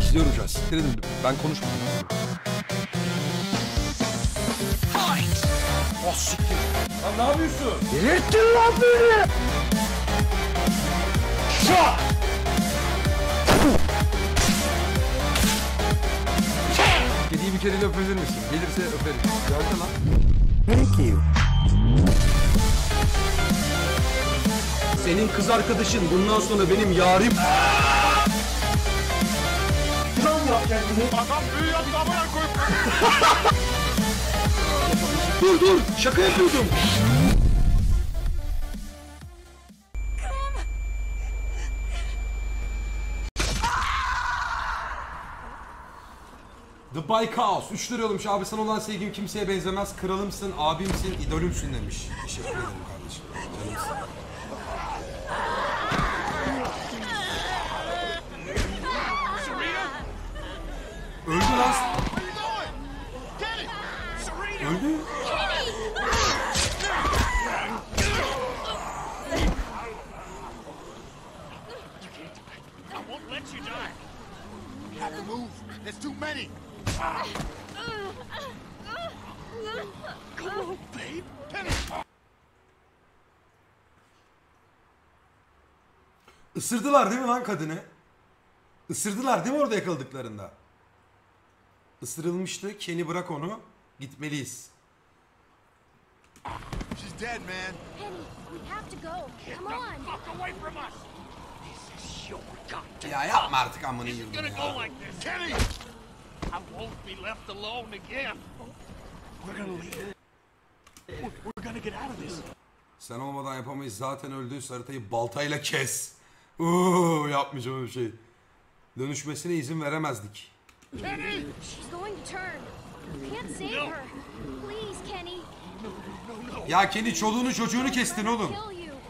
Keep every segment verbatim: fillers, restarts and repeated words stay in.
İzliyoruz. Dedim ben konuşmadım. Oh siktir. Lan ne yapıyorsun? Delirttin lan beni. Şah. Kediyi bir kere öpebilir misin? Gelirse öperim. Gördün lan. Thank you. Senin kız arkadaşın bundan sonra benim yarim. Plan yap kendini. Adam büyü yaptı amına koyup. Dur dur şaka yapıyordum. The Bike House. üç lira yollamış. Abi sana olan sevgim kimseye benzemez. Kralımsın, abimsin, idolümsün demiş. Teşekkür ederim kardeşim. Canımsın. Öldü lan. Öldü. I won't let you die. You have to move. There's too many. Come on, babe. Penny. Isırdılar değil mi lan kadını? Isırdılar değil mi orada yakaladıklarında? Isırılmıştı. Kenny bırak onu. Gitmeliyiz. She's dead, man. Penny, we have to go. Get Come the on. fuck away from us. This is your goddamn. Ya yapma artık amını It's yiyeyim gonna ya. go like this. Kenny! I won't be left alone again. We're gonna leave. We're, we're gonna get out of this. Sen olmadan yapamayız. Zaten öldüyse haritayı baltayla kes. Uuu yapmayacağım öyle bir şey. Dönüşmesine izin veremezdik. Kenny! She's going to turn. You can't save No. her. Please, Kenny. No, no. Ya Kenny çoluğunu çocuğunu kestin oğlum. Kill you.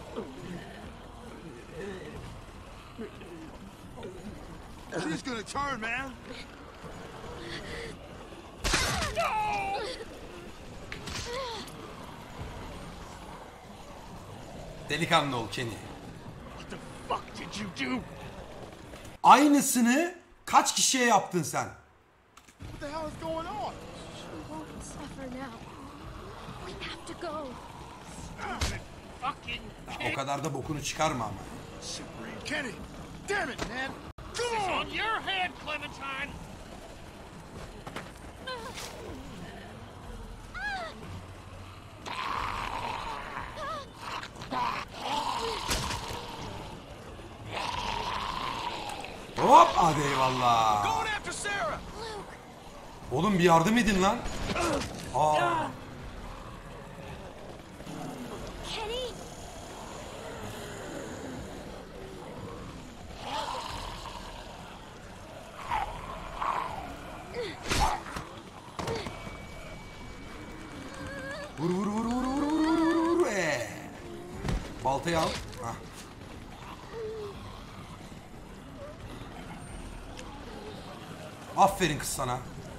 She's gonna turn, man. Delikanlı ol Kenny. What the fuck did you do? Aynısını kaç kişiye yaptın sen? What the hell is going on? She won't suffer now. We have to go. Stupid fucking O kadar da bokunu çıkarma ama. Sabrina. Kenny! Damn it, man! Come on! On your head, Clementine! Hop hadi eyvallah. Going after Sarah! Luke, Oğlum bir yardım edin lan. Aa. Kenny. Vur vur vur vur vur vur vur vur. Ee. Baltayı al. Hah. Aferin kız sana.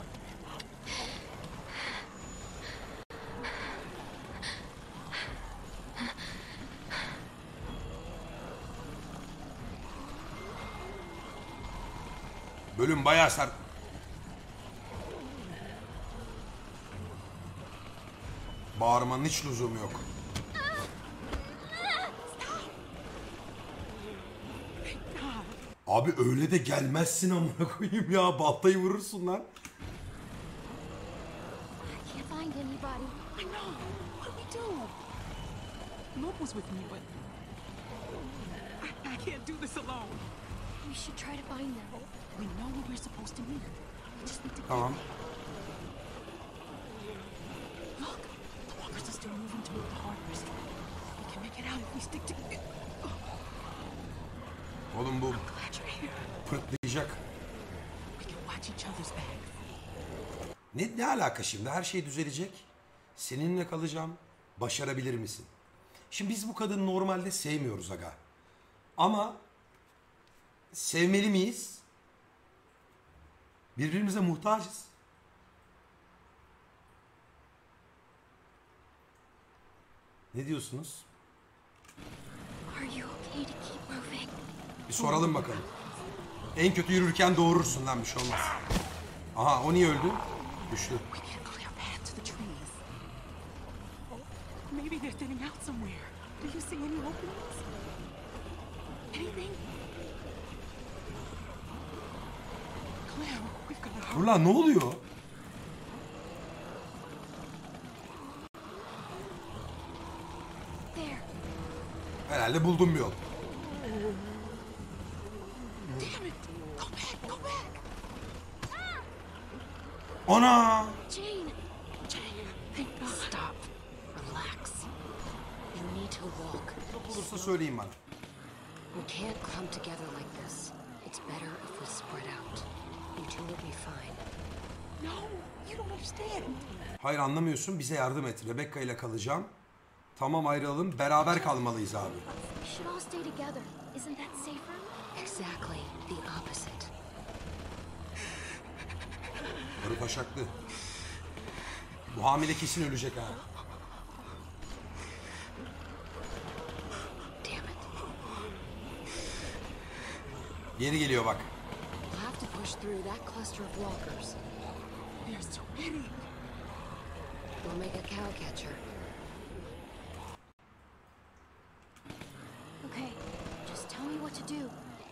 Bölüm bayağı sert. Bağırmanın hiç lüzumu yok. Abi öyle de gelmezsin amına koyayım ya. Baltayı vurursun lan. I can't find anybody. I know. What do we do? Luke was with me, but I, I can't do this alone. We should try to find them. We know where we're supposed to meet. We just need to Tamam. look. The walkers are still moving toward the hardware store. We can make it out if we stick together. Oğlum bu Glad you're here. pırtlayacak. We can watch each other's back. Ne, ne alaka şimdi? Her şey düzelecek. Seninle kalacağım. Başarabilir misin? Şimdi biz bu kadını normalde sevmiyoruz aga. Ama sevmeli miyiz? Birbirimize muhtacız. Ne diyorsunuz? Are you okay to keep moving? Bir soralım bakalım. En kötü yürürken doğurursun lan, bir şey olmaz. Aha, o niye öldü? Düştü. We can't clear a path to the trees. Maybe they're thinning out somewhere. Do you see any openings? Anything? Claire, we've got to hurry. Dur lan, ne oluyor? There. Herhalde buldum bir yol. Damn it! Go back, go back! Ana! Jane. Jane, thank God. Stop. Relax. You need to walk. Olursa söyleyin bana. We can't come together like this. It's better if we spread out. You two will be fine. No, you don't understand. Hayır, anlamıyorsun, bize yardım et. Rebecca ile kalacağım. Tamam, ayrılalım, beraber kalmalıyız abi. We should all stay together. Isn't that safer? Exactly the opposite. Barı taşaklı. Bu hamile kesin ölecek ha. Damn it. Geri geliyor bak. We'll have to push through that cluster of walkers. There's too many. We'll make a cow catcher. Okay. Just tell me what to do.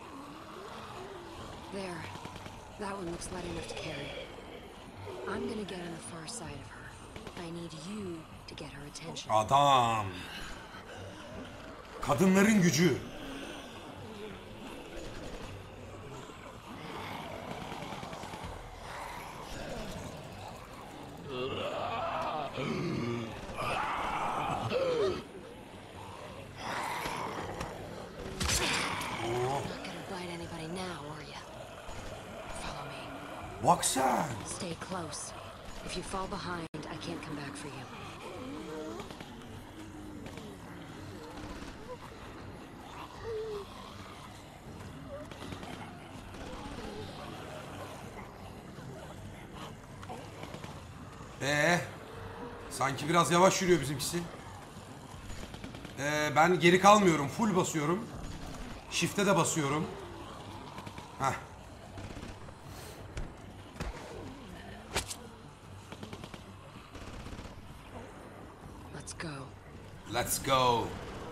There. That one looks light enough to carry. I'm gonna get on the far side of her. I need you to get her attention. Adam. Kadınların gücü. Not gonna bite anybody now, are you? Follow me. Bak sen. Stay close. If you fall behind, I can't come back for you. Ee, sanki biraz yavaş yürüyor bizimkisi. Ee, ben geri kalmıyorum. Full basıyorum. Shift'e de basıyorum. Heh. Let's go. Let's go.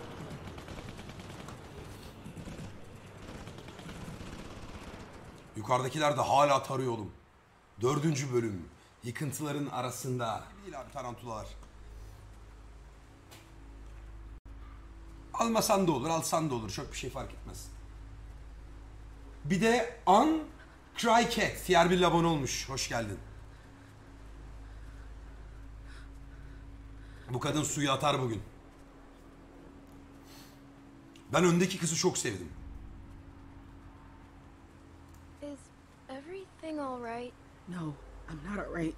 Yukarıdakiler de hala tarıyor oğlum. Dördüncü bölüm. Yıkıntıların arasında. Değil abi, tarantulalar. Almasan da olur, alsan da olur. Çok bir şey fark etmez. Bir de An Cry Cat. Diğer bir abone olmuş. Hoş geldin. Bu kadın suyu atar bugün. Ben öndeki kızı çok sevdim. Is everything all right? No, I'm not alright.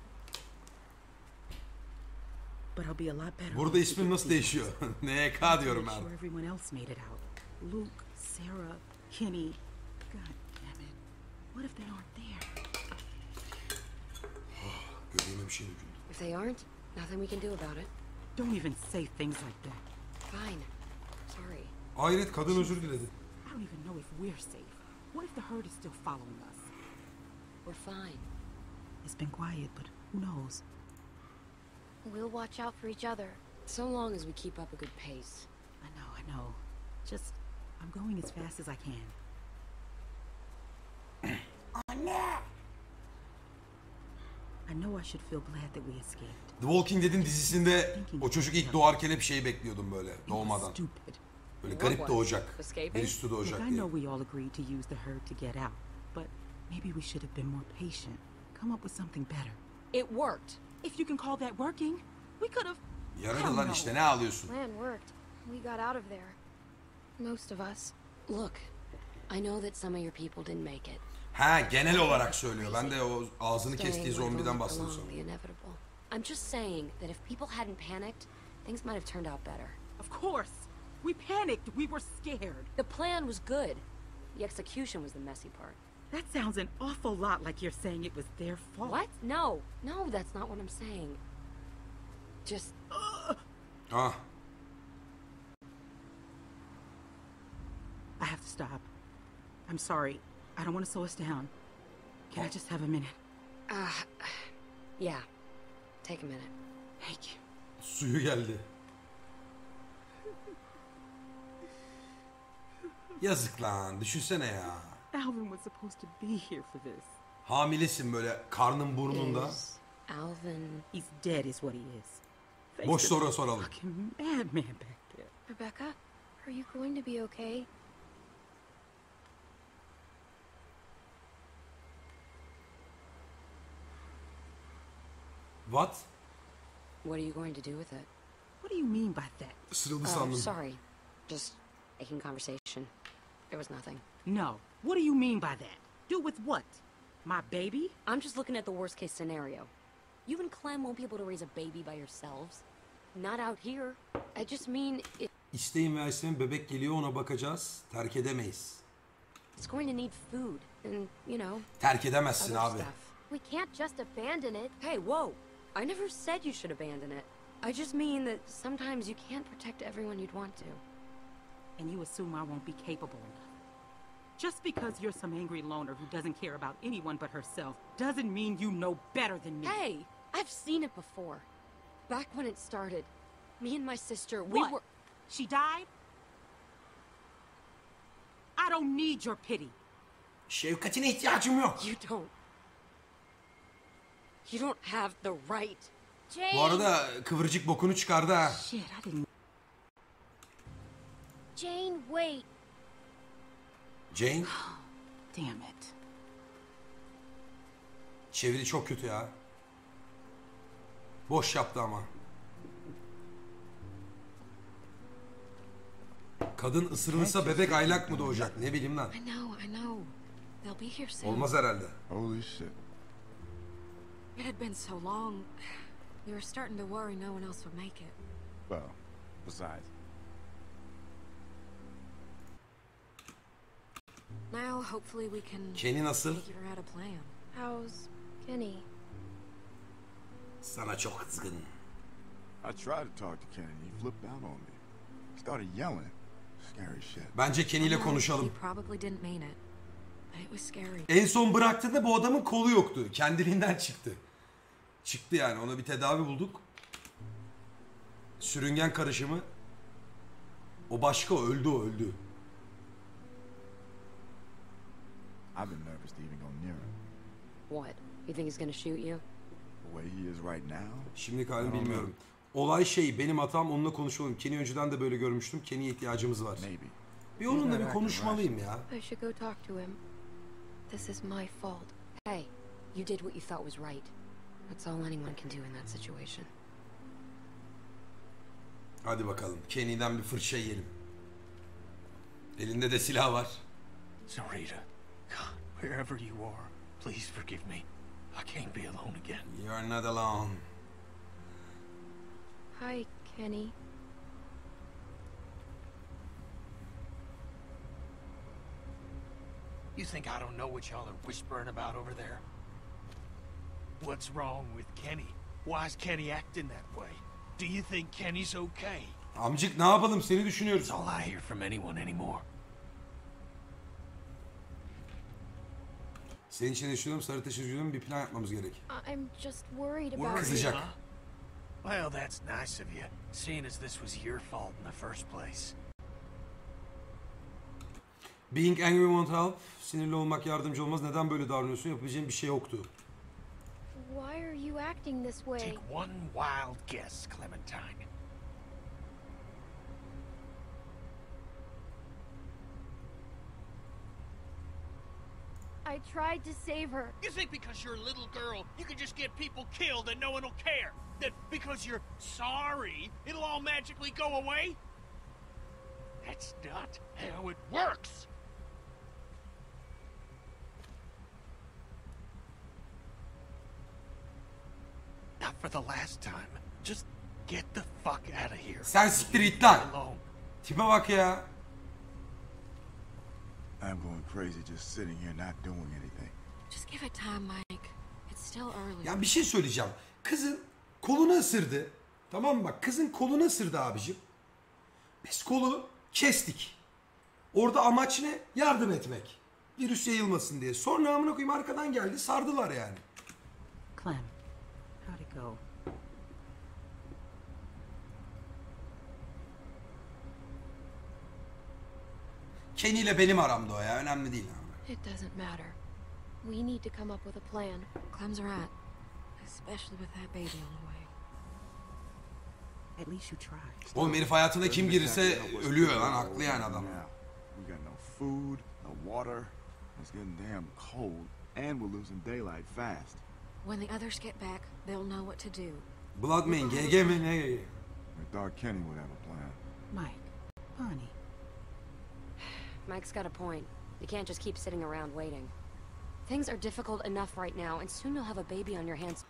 But I'll be a lot better. Burada ismim nasıl değişiyor? N K diyorum Make ben. sure everyone else made it out. Luke, Sarah, Kenny. God damn it. What if they aren't there? Göbeğime bir şey döküldü. If they aren't, nothing we can do about it. Don't even say things like that. Fine. Sorry. Hayret, kadın özür diledi. I don't even know if we're safe. What if the herd is still following us? We're fine. It's been quiet, but who knows? We'll watch out for each other. So long as we keep up a good pace. I know, I know. Just, I'm going as fast as I can. I know I should feel glad that we escaped. The Walking Dead'in dizisinde o çocuk ilk doğarken hep şeyi bekliyordum böyle doğmadan. Stupid. Böyle garip doğacak. Escaping? Bir üstü Look, doğacak I diye. know we all agreed to use the herd to get out, but maybe we should have been more patient. Come up with something better. It worked. If you can call that working, we could have. Yaradı lan işte, ne ağlıyorsun? Plan worked. We got out of there. Most of us. Look, I know that some of your people didn't make it. Ha, genel olarak söylüyor. Ben de o ağzını Staying kestiği where zombiden those bahsediyorum belong, sonra. the inevitable. I'm just saying that if people hadn't panicked, things might have turned out better. Of course. We panicked. We were scared. The plan was good. The execution was the messy part. That sounds an awful lot like you're saying it was their fault. What? No. No, that's not what I'm saying. Just Ah, I have to stop. I'm sorry. I don't want to slow us down. Can I just have a minute? Uh, yeah. Take a minute. Thank you. Suyu geldi. Yazık lan. Düşünsene ya. Alvin was supposed to be here for this. Hamilesin böyle karnın burnunda. Is Alvin... He's dead is what he is. Face Boş the soru soralım. fucking madman back there. Rebecca, are you going to be okay? What? What are you going to do with it? What do you mean by that? Isırıldı Oh, sandım. sorry. Just making conversation. There was nothing. No. What do you mean by that? Do with what? My baby? I'm just looking at the worst case scenario. You and Clem won't be able to raise a baby by yourselves. Not out here. I just mean it, İsteyin veya isteyin bebek geliyor, ona bakacağız. Terk edemeyiz. it's going to need food and, you know, Terk edemezsin other abi. stuff. We can't just abandon it. Hey, whoa! I never said you should abandon it. I just mean that sometimes you can't protect everyone you'd want to. And you assume I won't be capable enough. Just because you're some angry loner who doesn't care about anyone but herself doesn't mean you know better than me. Hey, I've seen it before. Back when it started, me and my sister, we What? were... She died? I don't need your pity. Şefkatine ihtiyacım yok. You don't. You don't have the right. Jane! Bu arada kıvırcık bokunu çıkardı ha. Shit, I didn't... Jane, wait. Jane, Damn it. çeviri çok kötü ya. Boş yaptı ama. Kadın ısırılırsa bebek aylak mı doğacak? Ne bileyim lan. I know, I know. They'll be here soon. Olmaz herhalde. Holy shit. It had been so long. We were starting to worry no one else would make it. Well, besides, Now, hopefully we can Kenny nasıl? figure out a plan. How's Kenny? Sana çok kızgın. I tried to talk to Kenny. He flipped out on me. Started yelling. Scary shit. Bence Kenny ile No, konuşalım. He probably didn't mean it. But it was scary. En son bıraktığında bu adamın kolu yoktu. Kendiliğinden çıktı. Çıktı yani. Ona bir tedavi bulduk. Sürüngen karışımı. O başka, o öldü, o öldü. I've been nervous to even go near him. What? You think he's gonna shoot you? The way he is right now. Şimdilik halini bilmiyorum. Olay şey, benim hatam, onunla konuşalım. Kenny önceden de böyle görmüştüm. Kenny'ye ihtiyacımız var. Maybe. Bir onunla bir konuşmalıyım ya. I should go talk to him. This is my fault. Hey, you did what you thought was right. That's all anyone can do in that situation. Hadi bakalım. Kenny'den bir fırça yiyelim. Elinde de silah var. Sarita, God, wherever you are, please forgive me. I can't be alone again. You're not alone. Hi, Kenny. You think I don't know what y'all are whispering about over there? What's wrong with Kenny? Why's Kenny acting that way? Do you think Kenny's okay? Amcık ne yapalım, seni düşünüyoruz. That's all I hear from anyone anymore. Senin için düşünüyorum, Sarı Taş üzgünüm, bir plan yapmamız gerek. I'm just worried about Worried, Kızacak. huh? Well, that's nice of you, seeing as this was your fault in the first place. Being angry won't help. Sinirli olmak yardımcı olmaz. Neden böyle davranıyorsun? Yapabileceğin bir şey yoktu. Why are you acting this way? Take one wild guess, Clementine. I tried to save her. You think because you're a little girl, you can just get people killed and no one will care? That because you're sorry, it'll all magically go away? That's not how it works! Not for the last time. Just get the fuck out of here. Sen siktir git lan. Alone. Tipe bak ya. I'm going crazy just sitting here not doing anything. Just give it time, Mike. It's still early. Ya bir şey söyleyeceğim. Kızın kolunu ısırdı. Tamam mı bak? Kızın kolunu ısırdı abicim. Biz kolu kestik. Orada amaç ne? Yardım etmek. Virüs yayılmasın diye. Sonra amına koyayım arkadan geldi sardılar yani. Clem, how'd it go? Kenny ile benim aramda o ya. Önemli değil abi. It doesn't matter. We need to come up with a plan. Clem's right. Especially with that baby on the way. At least you tried. Oğlum herif hayatına kim girirse ölüyor lan. Haklı yani adam. Now, we got no food, no water. It's getting damn cold, and we're losing daylight fast. When the others get back, they'll know what to do. Bloodman G G mi ne G G? I thought Kenny would have a plan. Mike, Bonnie. Mike's got a point. You can't just keep sitting around waiting. Things are difficult enough right now, and soon you'll have a baby on your hands.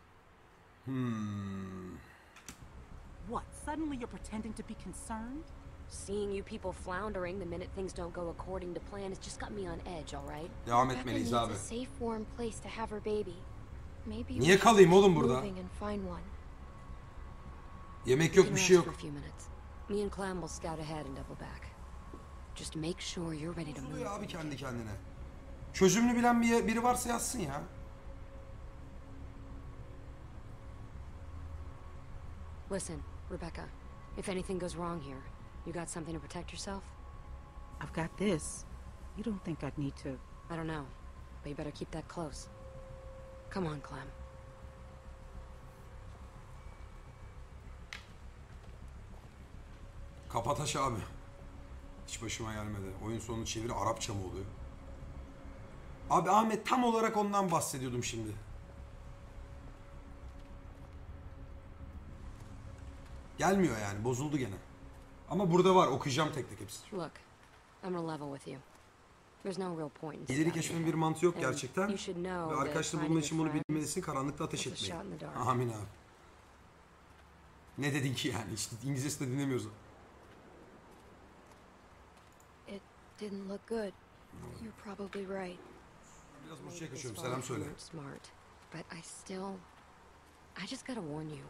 Hmm. What, suddenly you're pretending to be concerned? Seeing you people floundering the minute things don't go according to plan has just got me on edge, all right? Devam Rebecca etmeliyiz needs abi. a safe, warm place to have her baby. Maybe we Niye should kalayım keep oğlum burada? moving and find one. Yemek We yok can bir şey rest yok. for a few minutes. Me and Clem will scout ahead and double back. Just make sure you're ready to move. Buluyor abi kendi kendine. Çözümünü bilen bir, biri varsa yazsın ya. Listen, Rebecca. If anything goes wrong here, you got something to protect yourself? I've got this. You don't think I'd need to... I don't know, but you better keep that close. Come on, Clem. Kapataş abi. Hiç başıma gelmedi. Oyun sonu çeviri Arapça mı oluyor? Abi Ahmet tam olarak ondan bahsediyordum şimdi. Gelmiyor yani. Bozuldu gene. Ama burada var. Okuyacağım tek tek hepsini. Look, I'm gonna level with you. There's no real point in İleri scouting keşfin ahead. bir mantığı yok And gerçekten. you should know Ve that arkadaşlar finding bulma için your bunu friends bilmelisin. Karanlıkta ateş is a etmeyin. shot in the dark. Amin abi. Ne dedin ki yani? İşte İngilizcesi de dinlemiyoruz. It didn't look good. You're probably right. Biraz Maybe burçaya this kaçıyorum. far Selam you söyle. weren't smart, but I still, I just gotta warn you.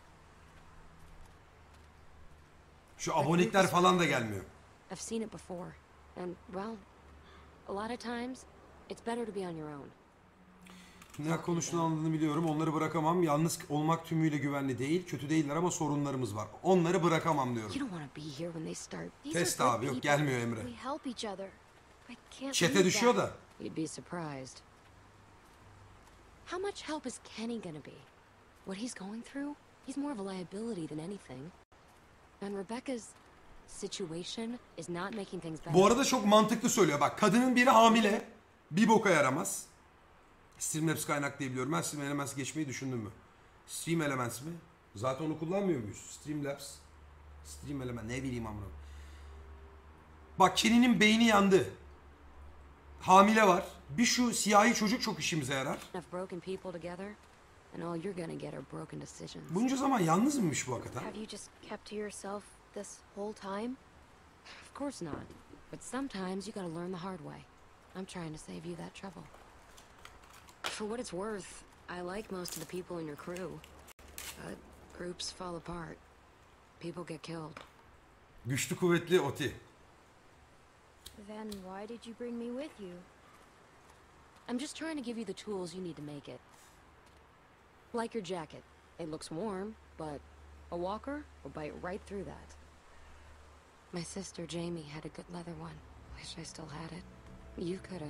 Şu abonelikler falan da gelmiyor. I've seen it before, and well, a lot of times, it's better to be on your own. Ne konuştuğunu anladığını biliyorum. Onları bırakamam. Yalnız olmak tümüyle güvenli değil. Kötü değiller ama sorunlarımız var. Onları bırakamam diyorum. You don't want to be here when they start. These Test are good abi yok people. gelmiyor Emre. We help each other. I can't Çete leave düşüyor that. da. You'd be surprised. How much help is Kenny gonna be? What he's going through, he's more of a liability than anything. And Rebecca's situation is not making things better. Bu arada çok mantıklı söylüyor. Bak kadının biri hamile. Bir boka yaramaz. Streamlabs kaynak diye biliyorum. Ben Stream Elements geçmeyi düşündün mü? Stream Elements mi? Zaten onu kullanmıyor muyuz? Streamlabs. Stream Elements. Ne bileyim amına. Bak Kenny'nin beyni yandı. Hamile var. Bir şu siyahi çocuk çok işimize yarar. Enough broken people together, and all you're gonna get are broken decisions. Bunca zaman yalnız mıymış bu hakikaten? Have you just kept to yourself this whole time? Of course not. But sometimes you gotta learn the hard way. I'm trying to save you that trouble. For what it's worth, I like most of the people in your crew. But groups fall apart. People get killed. Güçlü kuvvetli Oti. Then why did you bring me with you? I'm just trying to give you the tools you need to make it. Like your jacket. It looks warm, but a walker will bite right through that. My sister Jamie had a good leather one. Wish I still had it. You coulda.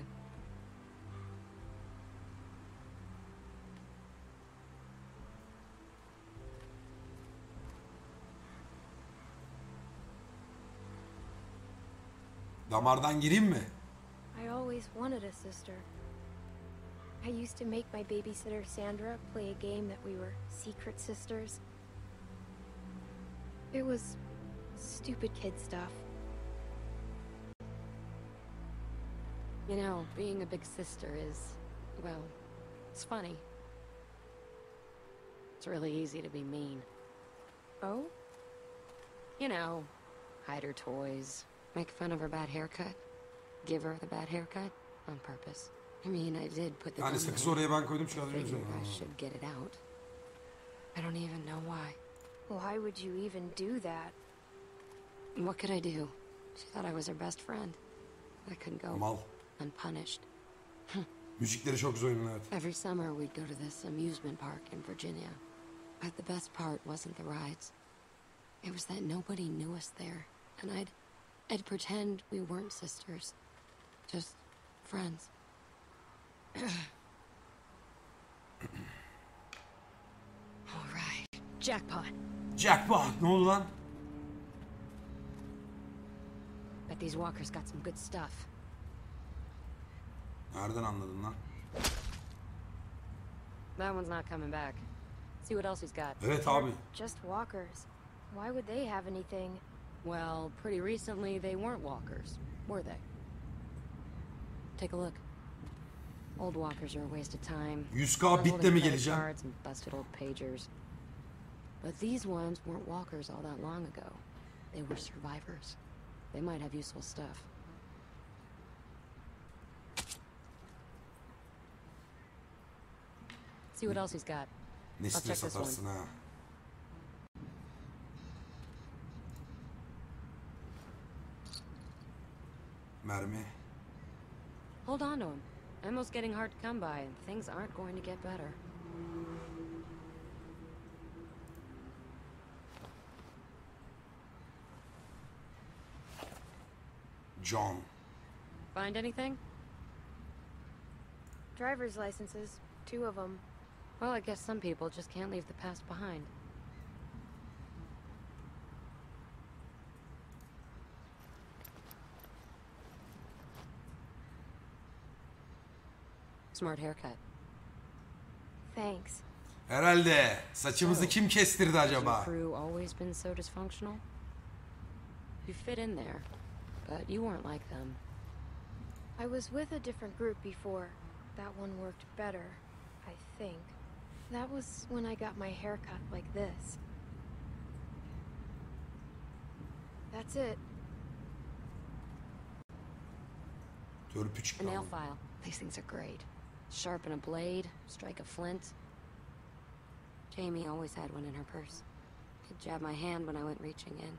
Damardan gireyim mi? I always wanted a sister. I used to make my babysitter Sandra play a game that we were secret sisters. It was stupid kid stuff. You know, being a big sister is, well, it's funny. It's really easy to be mean. Oh? You know, hide her toys, make fun of her bad haircut, give her the bad haircut on purpose. I mean, I did put the Yani gun sakızı there. oraya ben koydum çıkardım. Figured I should get it out. I don't even know why. Why would you even do that? What could I do? She thought I was her best friend. I couldn't go. Mal. unpunished. Müzikleri çok güzel oyunun, evet. Every summer we'd go to this amusement park in Virginia. But the best part wasn't the rides. It was that nobody knew us there. And I'd... I'd pretend we weren't sisters. Just friends. All right. Jackpot. Jackpot. Ne oldu lan? Bet these walkers got some good stuff. Nereden anladın lan? That one's not coming back. See what else he's got. Evet abi. Just walkers. Why would they have anything? Well, pretty recently they weren't walkers, were they? Take a look. Old walkers are a waste of time. yüz K They're bitle holding mi credit geleceğim? cards and busted old pagers. But these ones weren't walkers all that long ago. They were survivors. They might have useful stuff. See what else he's got. Ne I'll check stres this atarsın one. ha. Mermi. Hold on to him. Ammo's getting hard to come by, and things aren't going to get better. John. Find anything? Driver's licenses. Two of them. Well, I guess some people just can't leave the past behind. Smart haircut. Thanks. Herhalde. Saçımızı kim kestirdi Has your acaba? crew always been so dysfunctional? You fit in there, but you weren't like them. I was with a different group before. That one worked better, I think. That was when I got my hair cut like this. That's it. Törpüçük A nail lan. file. These things are great. Sharpen a blade, strike a flint. Jamie always had one in her purse. Could jab my hand when I went reaching in.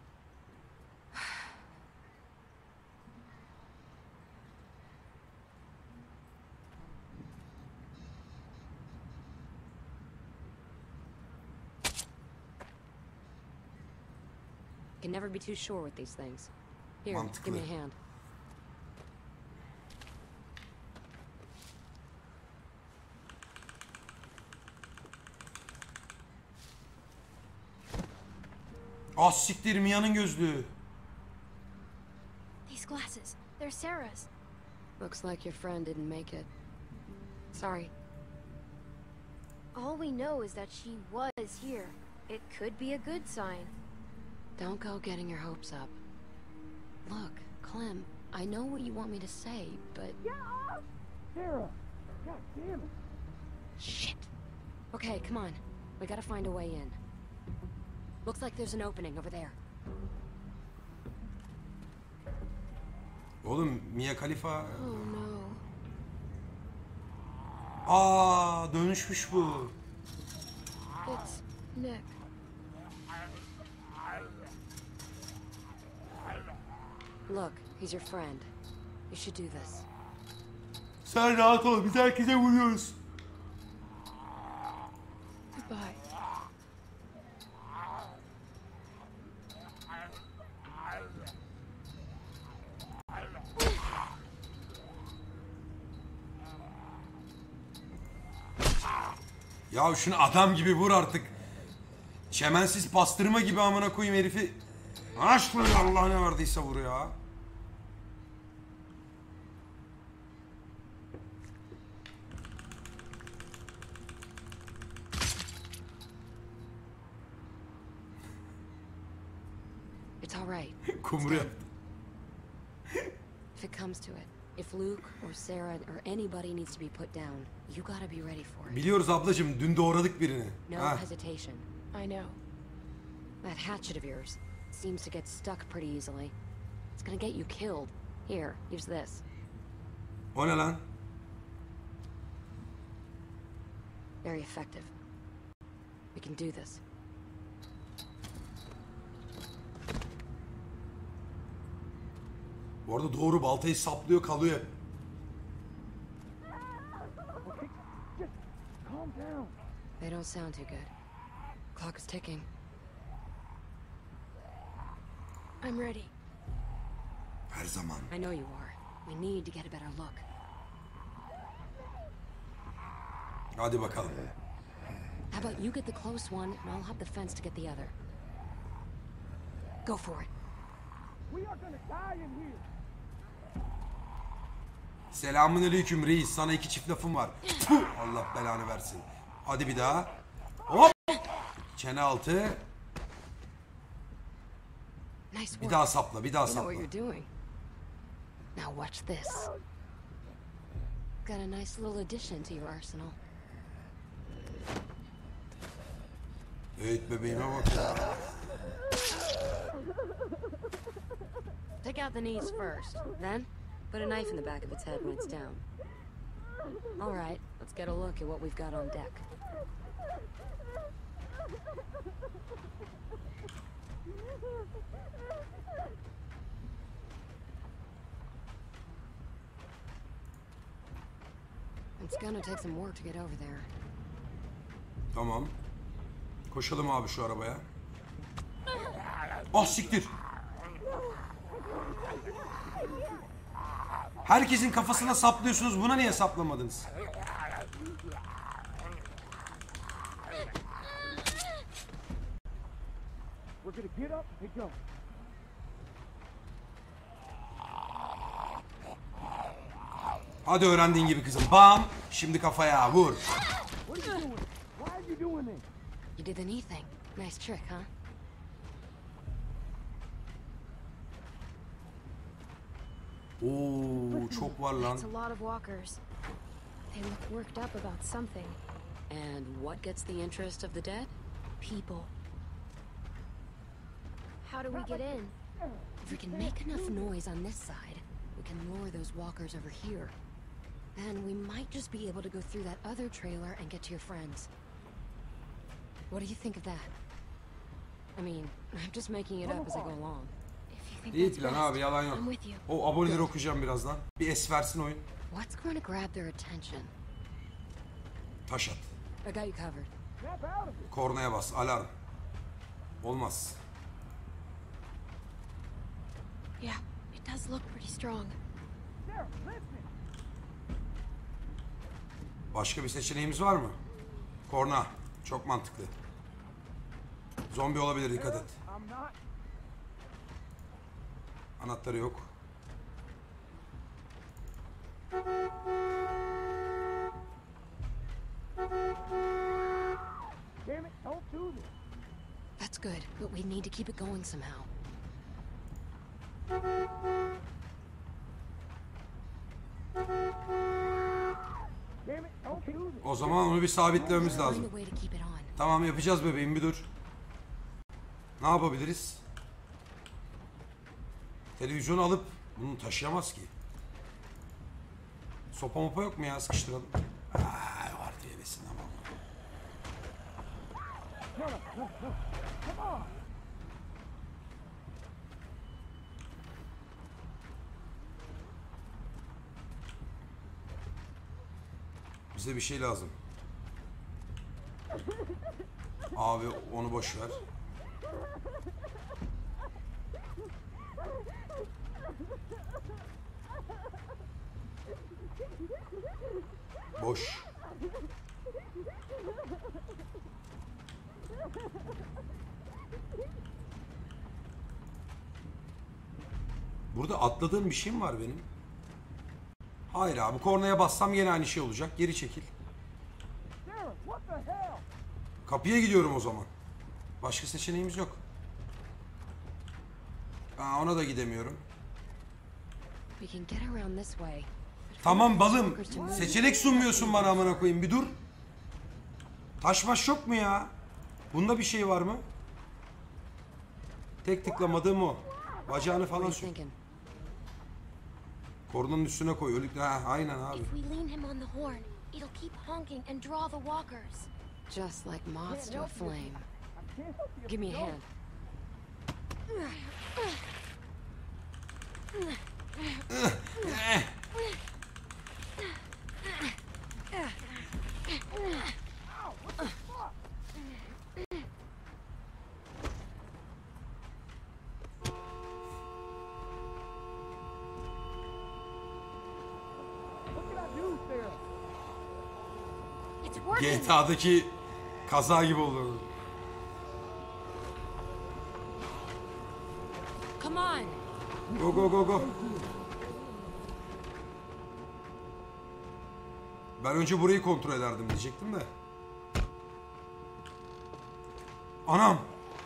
Can never be too sure with these things. Here, give me a Mantıklı. hand. Ah siktir, Mia'nın gözlüğü. These glasses. They're Sarah's. Looks like your friend didn't make it. Sorry. All we know is that she was here. It could be a good sign. Don't go getting your hopes up. Look, Clem, I know what you want me to say, but... Sarah! God damn it! Shit! Okay, come on. We gotta find a way in. Looks like there's an opening over there. Oğlum Mia Khalifa. Oh no. Aa, dönüşmüş bu. It's Nick. Look, he's your friend. You should do this. Sen rahat ol, biz herkese vuruyoruz. Goodbye. Ya şunu adam gibi vur artık. Çemensiz pastırma gibi amına koyayım herifi. Aşkına Allah ne verdiyse vur ya. It's all right. Kumru yaptı. If it comes to it, if Luke or Sarah or anybody needs to be put down, you gotta be ready for it. Biliyoruz ablacığım, dün doğradık birini. No Ha. hesitation. I know. That hatchet of yours seems to get stuck pretty easily. It's gonna get you killed. Here, use this. O ne lan? Very effective. We can do this. Bu arada doğru, baltayı saplıyor kalıyor hep. They don't sound too good. Clock is ticking. I'm ready. Her zaman. I know you are. We need to get a better look. Hadi bakalım. How about you get the close one, and I'll hop the fence to get the other. Go for it. Selamünaleyküm reis. Sana iki çift lafım var. Puh, Allah belanı versin. Hadi bir daha. Hop. Çene altı. Nice work. Bir daha sapla, bir daha You know sapla. what you're doing. Now watch this. Got a nice little addition to your arsenal. Evet bebeğime bak. Take out the knees first. Then, put a knife in the back of its head when it's down. All right, let's get a look at what we've got on deck. It's gonna take some work to get over there. Tamam. Koşalım abi şu arabaya. Ah siktir. Herkesin kafasına saplıyorsunuz. Buna niye saplamadınız? We're gonna get up and go. Hadi öğrendiğin gibi kızım. Bam. Şimdi kafaya vur. What are you doing? Why are you doing this? You did the knee thing. Nice trick, huh? Oo çok var lan. It's a lot of walkers. They look worked up about something. And what gets the interest of the dead? People. How do we get in? If we can make enough noise on this side, we can lure those walkers over here. Then we might just be able to go through that other trailer and get to your friends. What do you think of that? I mean, I'm just making it up as I go along. If you think İyi that's plan best, abi, yalan yok. I'm with you. O aboneleri okuyacağım birazdan. Bir es versin oyun. What's going to grab their attention? Taş at. I got you covered. Snap out of it. Kornaya bas. Alarm. Olmaz. Yeah, it does look pretty strong. Sarah, listen. Başka bir seçeneğimiz var mı? Korna. Çok mantıklı. Zombi olabilir, dikkat et. I'm not. Anahtarı yok. Damn it, don't do this. That's good, but we need to keep it going somehow. Damn it, don't do this. O zaman onu bir sabitlememiz Find lazım. a way to keep it on. Tamam, yapacağız bebeğim, bir dur. Ne yapabiliriz? Televizyonu alıp bunu taşıyamaz ki. Sopa mopa yok mu ya, sıkıştıralım. Ay var diyemesin ama. Come on. Bize bir şey lazım. Abi onu boş ver. Boş. Burada atladığım bir şey mi var benim? Hayır abi, kornaya bassam yine aynı şey olacak. Geri çekil. Sarah, what the hell? Kapıya gidiyorum o zaman. Başka seçeneğimiz yok. Aa, ona da gidemiyorum. We can get around this way. Tamam balım. Seçenek sunmuyorsun bana, amına koyayım. Bir dur. Taş maş yok mu ya? Bunda bir şey var mı? Tek tıklamadığım o. Bacağını What are falan you sür. thinking? Kornanın üstüne koy. Ölük. Ha, aynen abi. If we lean him on the horn, it'll keep honking and draw the walkers. Just like moths to a flame. I can't help you. Give me a hand. It's working. G T A'daki kaza gibi oldu. Come on. Go go go go. Ben önce burayı kontrol ederdim diyecektim de. Anam.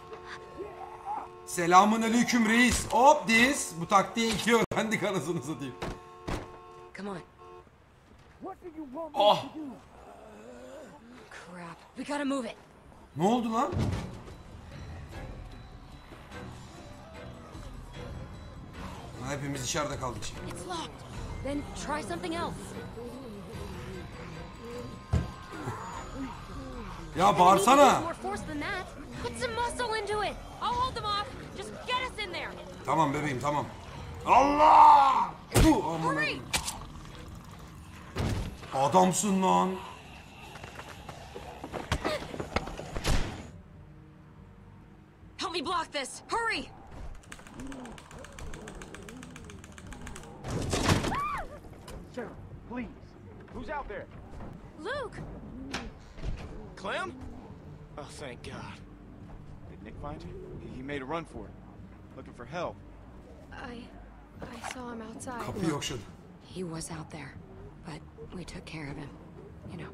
Selamun aleyküm reis. Hop diz. Bu taktiği iki öğrendik anasını satayım. Come on. What do you want me Oh. to do? Crap. We gotta move it. Ne oldu lan? Ha, hepimiz içeride kaldık şimdi. It's locked. Then try something else. Ya We need to use bağırsana. more force than that. Put some muscle into it. I'll hold them off. Just get us in there. Tamam bebeğim tamam. Allah! Puh, aman Hurry! adamsın lan. Help me block this. Hurry! Sarah, please. Who's out there? Luke! Clem? Oh, thank God. Did Nick find you? He, he made a run for it. Looking for help. I... I saw him outside. Kapıyı okşadı. He was out there, but we took care of him. You know.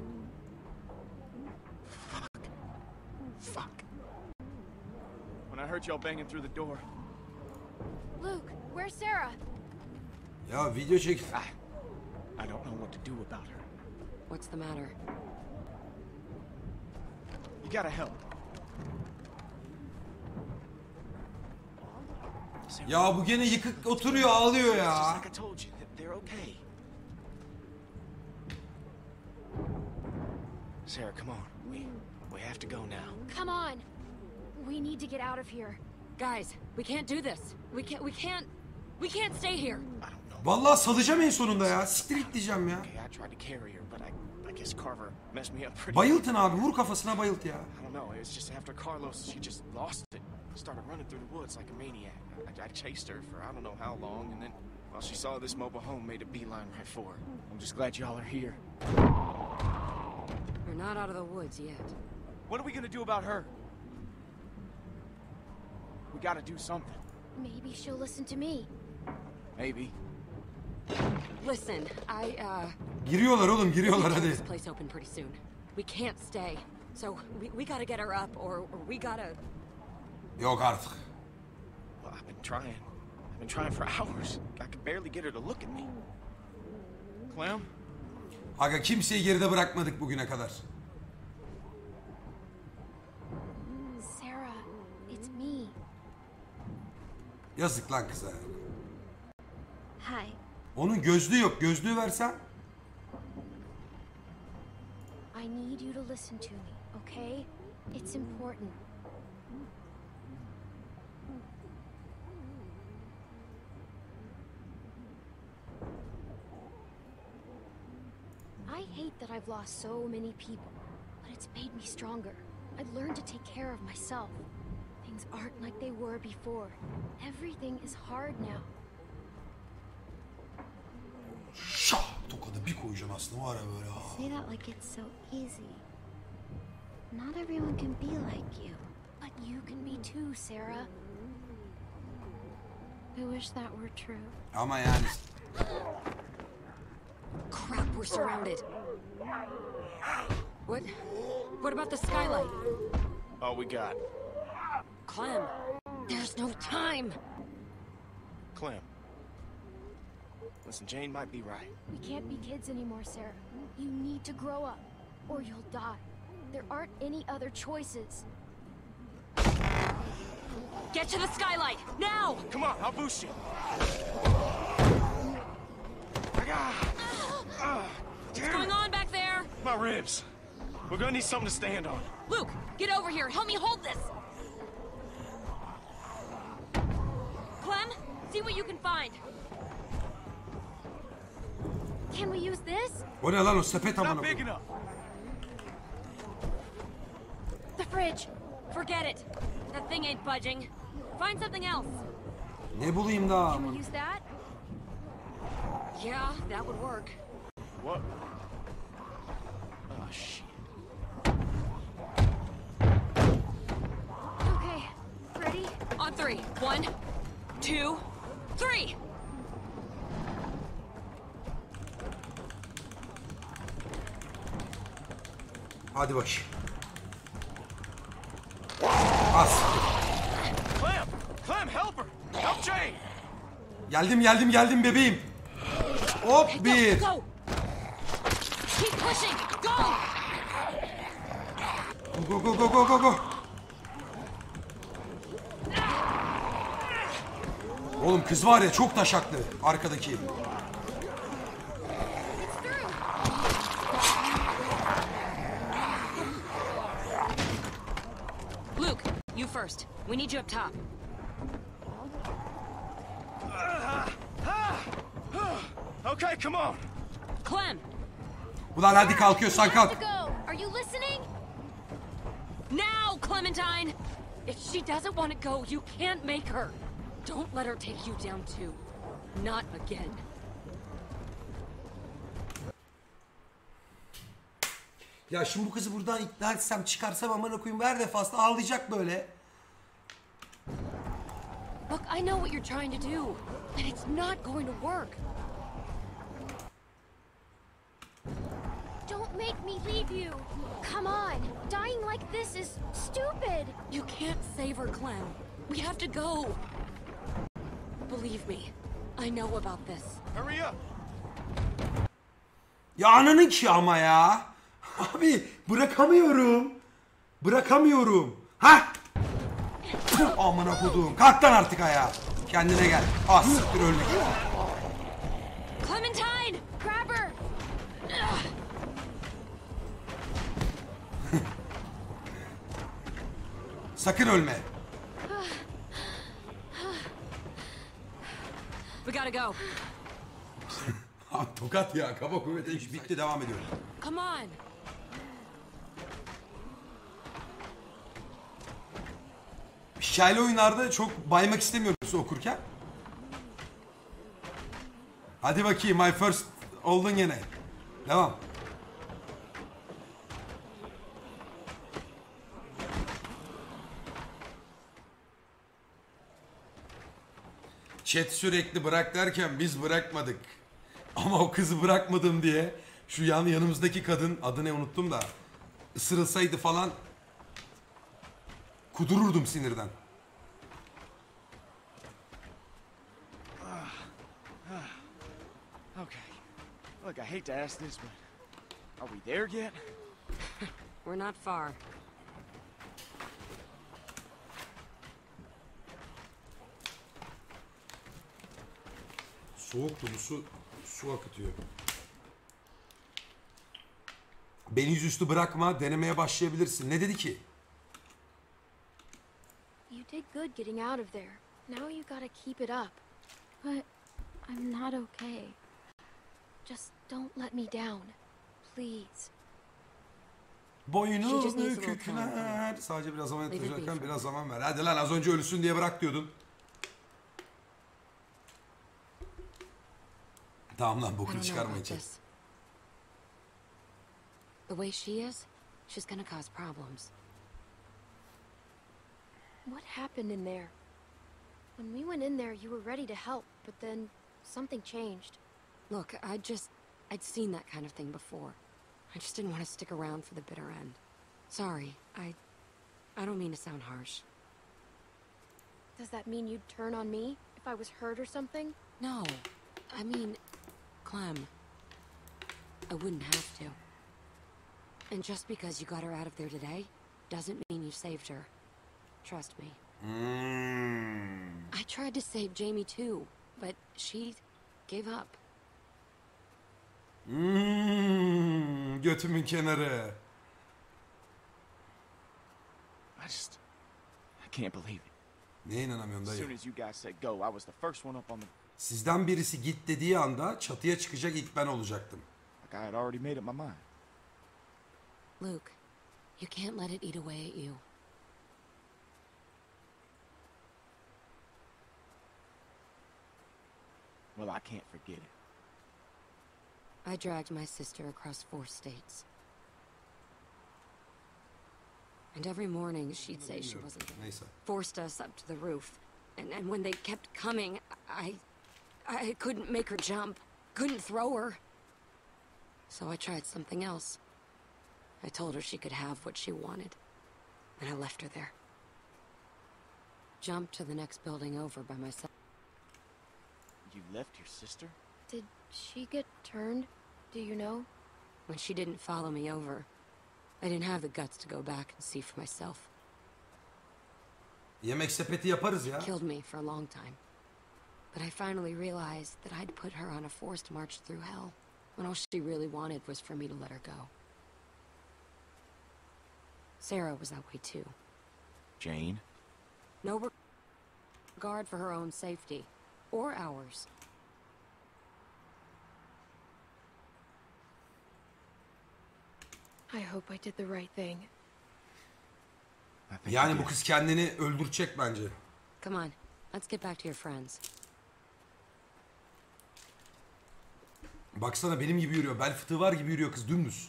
Fuck. When I heard y'all banging through the door, Luke, where's Sarah? Ya video çek. I, I don't know what to do about her. What's the matter? You gotta help. Sarah, Ya bu gene yıkık oturuyor ağlıyor just ya. like I told you, they're okay. Sarah, come on. We we have to go now. Come on. We need to get out of here. Guys, we can't do this. We can't. We can't. We can't stay here. I don't know. Vallahi salacağım en sonunda ya. Siktir git diyeceğim ya. Okay, I tried to carry her, but I I guess Carver messed me up pretty. Bayıltın abi, vur kafasına bayılt ya. I don't know. It was just after Carlos, she just lost it. Started running through the woods like a maniac. I, I chased her for I don't know how long, and then, well, she saw this mobile home, made a beeline right for her. I'm just glad y'all are here. We're not out of the woods yet. What are we gonna do about her? We gotta do something. Maybe she'll listen to me. Maybe. Listen, I uh. Giriyorlar oğlum, we giriyorlar gotta hadi. get this place open pretty soon. We can't stay. So we, we gotta get her up, or, or we gotta. Yok artık. Well, I've been trying. I've been trying for hours. I could barely get her to look at me. Clem? Aga kimseyi geride bırakmadık bugüne kadar. Sarah, it's me. Yazık lan kıza. Hi. Onun gözlüğü yok. Gözlüğü versen. I need you to listen to me, okay? It's important. I hate that I've lost so many people, but it's made me stronger. I've learned to take care of myself. Things aren't like they were before. Everything is hard now. Şah! Tokadı bir koyacaksın aslında var ya böyle. ha. Say that like it's so easy. Not everyone can be like you. But you can be too, Sarah. I wish that were true. Ama yani. Crap, we're surrounded. What? What about the skylight? All we got. Clem, there's no time. Clem. Listen, Jane might be right. We can't be kids anymore, Sarah. You need to grow up, or you'll die. There aren't any other choices. Get to the skylight, now! Come on, I'll boost you. I got. Uh, What's going on back there? My ribs. We're gonna need something to stand on. Luke, get over here. Help me hold this. Clem, see what you can find. Can we use this? O ne lan o sepet amına Not big koyayım. enough. The fridge. Forget it. That thing ain't budging. Find something else. Ne bulayım daha? Can we use that? Yeah, that would work. What? Oh shit. of three. One, two, three! Hadi bakayım. As. Clem! Clem, help her! Help Jane! Geldim geldim geldim bebeğim. Hop Okay, bir. go, go! Keep pushing! Go! Go go go go go go. Oğlum kız var ya çok taşaklı arkadaki. Luke, you first. We need you up top. Okay, come on! Clem, Ulan hadi kalkıyorsan We have kalk. to go. Are you listening? now, Clementine! If she doesn't want to go, you can't make her. Don't let her take you down too. Not again. Ya şimdi bu kızı buradan ikna etsem çıkarsam amına koyayım her defasında ağlayacak böyle. Look, I know what you're trying to do, and it's not going to work. Don't make me leave you. Come on. Dying like this is stupid. You can't save her, Clem. We have to go. Believe me, I know about this. Hurry up! Ya ananın ki ama ya. Abi bırakamıyorum. Bırakamıyorum. Ha? Amına koduğum. Kalk lan artık ayağa. Kendine gel. Ah siktir öldük. Clementine! Grab her. Sakın ölme. We gotta go. Abi tokat ya. Kaba kuvvete iş bitti. Devam ediyorum. Come on. Hikayeli oyunlarda çok baymak istemiyoruz okurken. Hadi bakayım. My first oldun gene. Devam. Chat sürekli bırak derken biz bırakmadık. Ama o kızı bırakmadım diye şu yan yanımızdaki kadın adını unuttum da ısırılsaydı falan kudururdum sinirden. Okay. Look, I hate to ask this, but are we there yet? We're not far. Soğuktu bu su, su akıtıyor. Beni yüzüstü bırakma, denemeye başlayabilirsin. Ne dedi ki? You did good getting out of there. Now you gotta keep it up. But I'm not okay. Just don't let me down. Please. Boynu She just needs a little bükükler. Sadece biraz zaman Leave it be yatıracakken for biraz zaman ver. Hadi lan az önce ölüsün diye bırak diyordun. Tamam lan I bokunu don't know çıkarma about içeri. this. The way she is, she's gonna cause problems. What happened in there? When we went in there, you were ready to help, but then something changed. Look, I just... I'd seen that kind of thing before. I just didn't want to stick around for the bitter end. Sorry, I... I don't mean to sound harsh. Does that mean you'd turn on me if I was hurt or something? No, I mean... Clem. I wouldn't have to. And just because you got her out of there today, doesn't mean you saved her. Trust me. Hmm. I tried to save Jamie too, but she gave up. Hmm. Götümün kenarı. I just... I can't believe it. Neye inanamıyorum As soon dayı? as you guys said go, I was the first one up on the... Sizden birisi git dediği anda çatıya çıkacak ilk ben olacaktım. Like I had already made up my mind. Luke, you can't let it eat away at you. Well, I can't forget it. I dragged my sister across four states. And every morning she'd say she wasn't gonna Neyse. forced us up to the roof, And, and when they kept coming, I... I couldn't make her jump. Couldn't throw her. So I tried something else. I told her she could have what she wanted. And I left her there. Jumped to the next building over by myself. You left your sister? Did she get turned? Do you know? When she didn't follow me over, I didn't have the guts to go back and see for myself. Yemek sepeti yaparız ya. Killed me for a long time. But I finally realized that I'd put her on a forced march through hell, when all she really wanted was for me to let her go. Sarah was that way too. Jane? No regard for her own safety, or ours. I hope I did the right thing. I think Yani you bu did. kız kendini öldürecek bence. Come on, let's get back to your friends. Baksana benim gibi yürüyor. Bel fıtığı var gibi yürüyor kız dümdüz.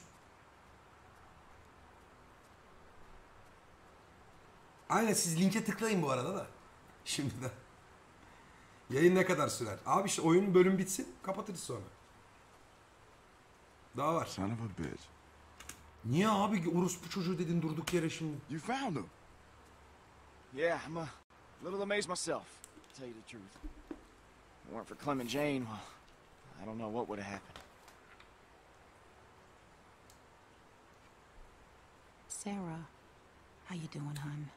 Aynen, siz linke tıklayın bu arada da. Şimdiden. Yayın ne kadar sürer? Abi işte oyun bölüm bitsin, kapatırız sonra. Daha var. Son of a bitch. Niye abi orospu çocuğu dedin durduk yere şimdi? You found him. Yeah, I'm a little amazed myself, to tell you the truth. If it weren't for Clem and Jane, well, I don't know what would have happened. Sarah, how you doing, hun?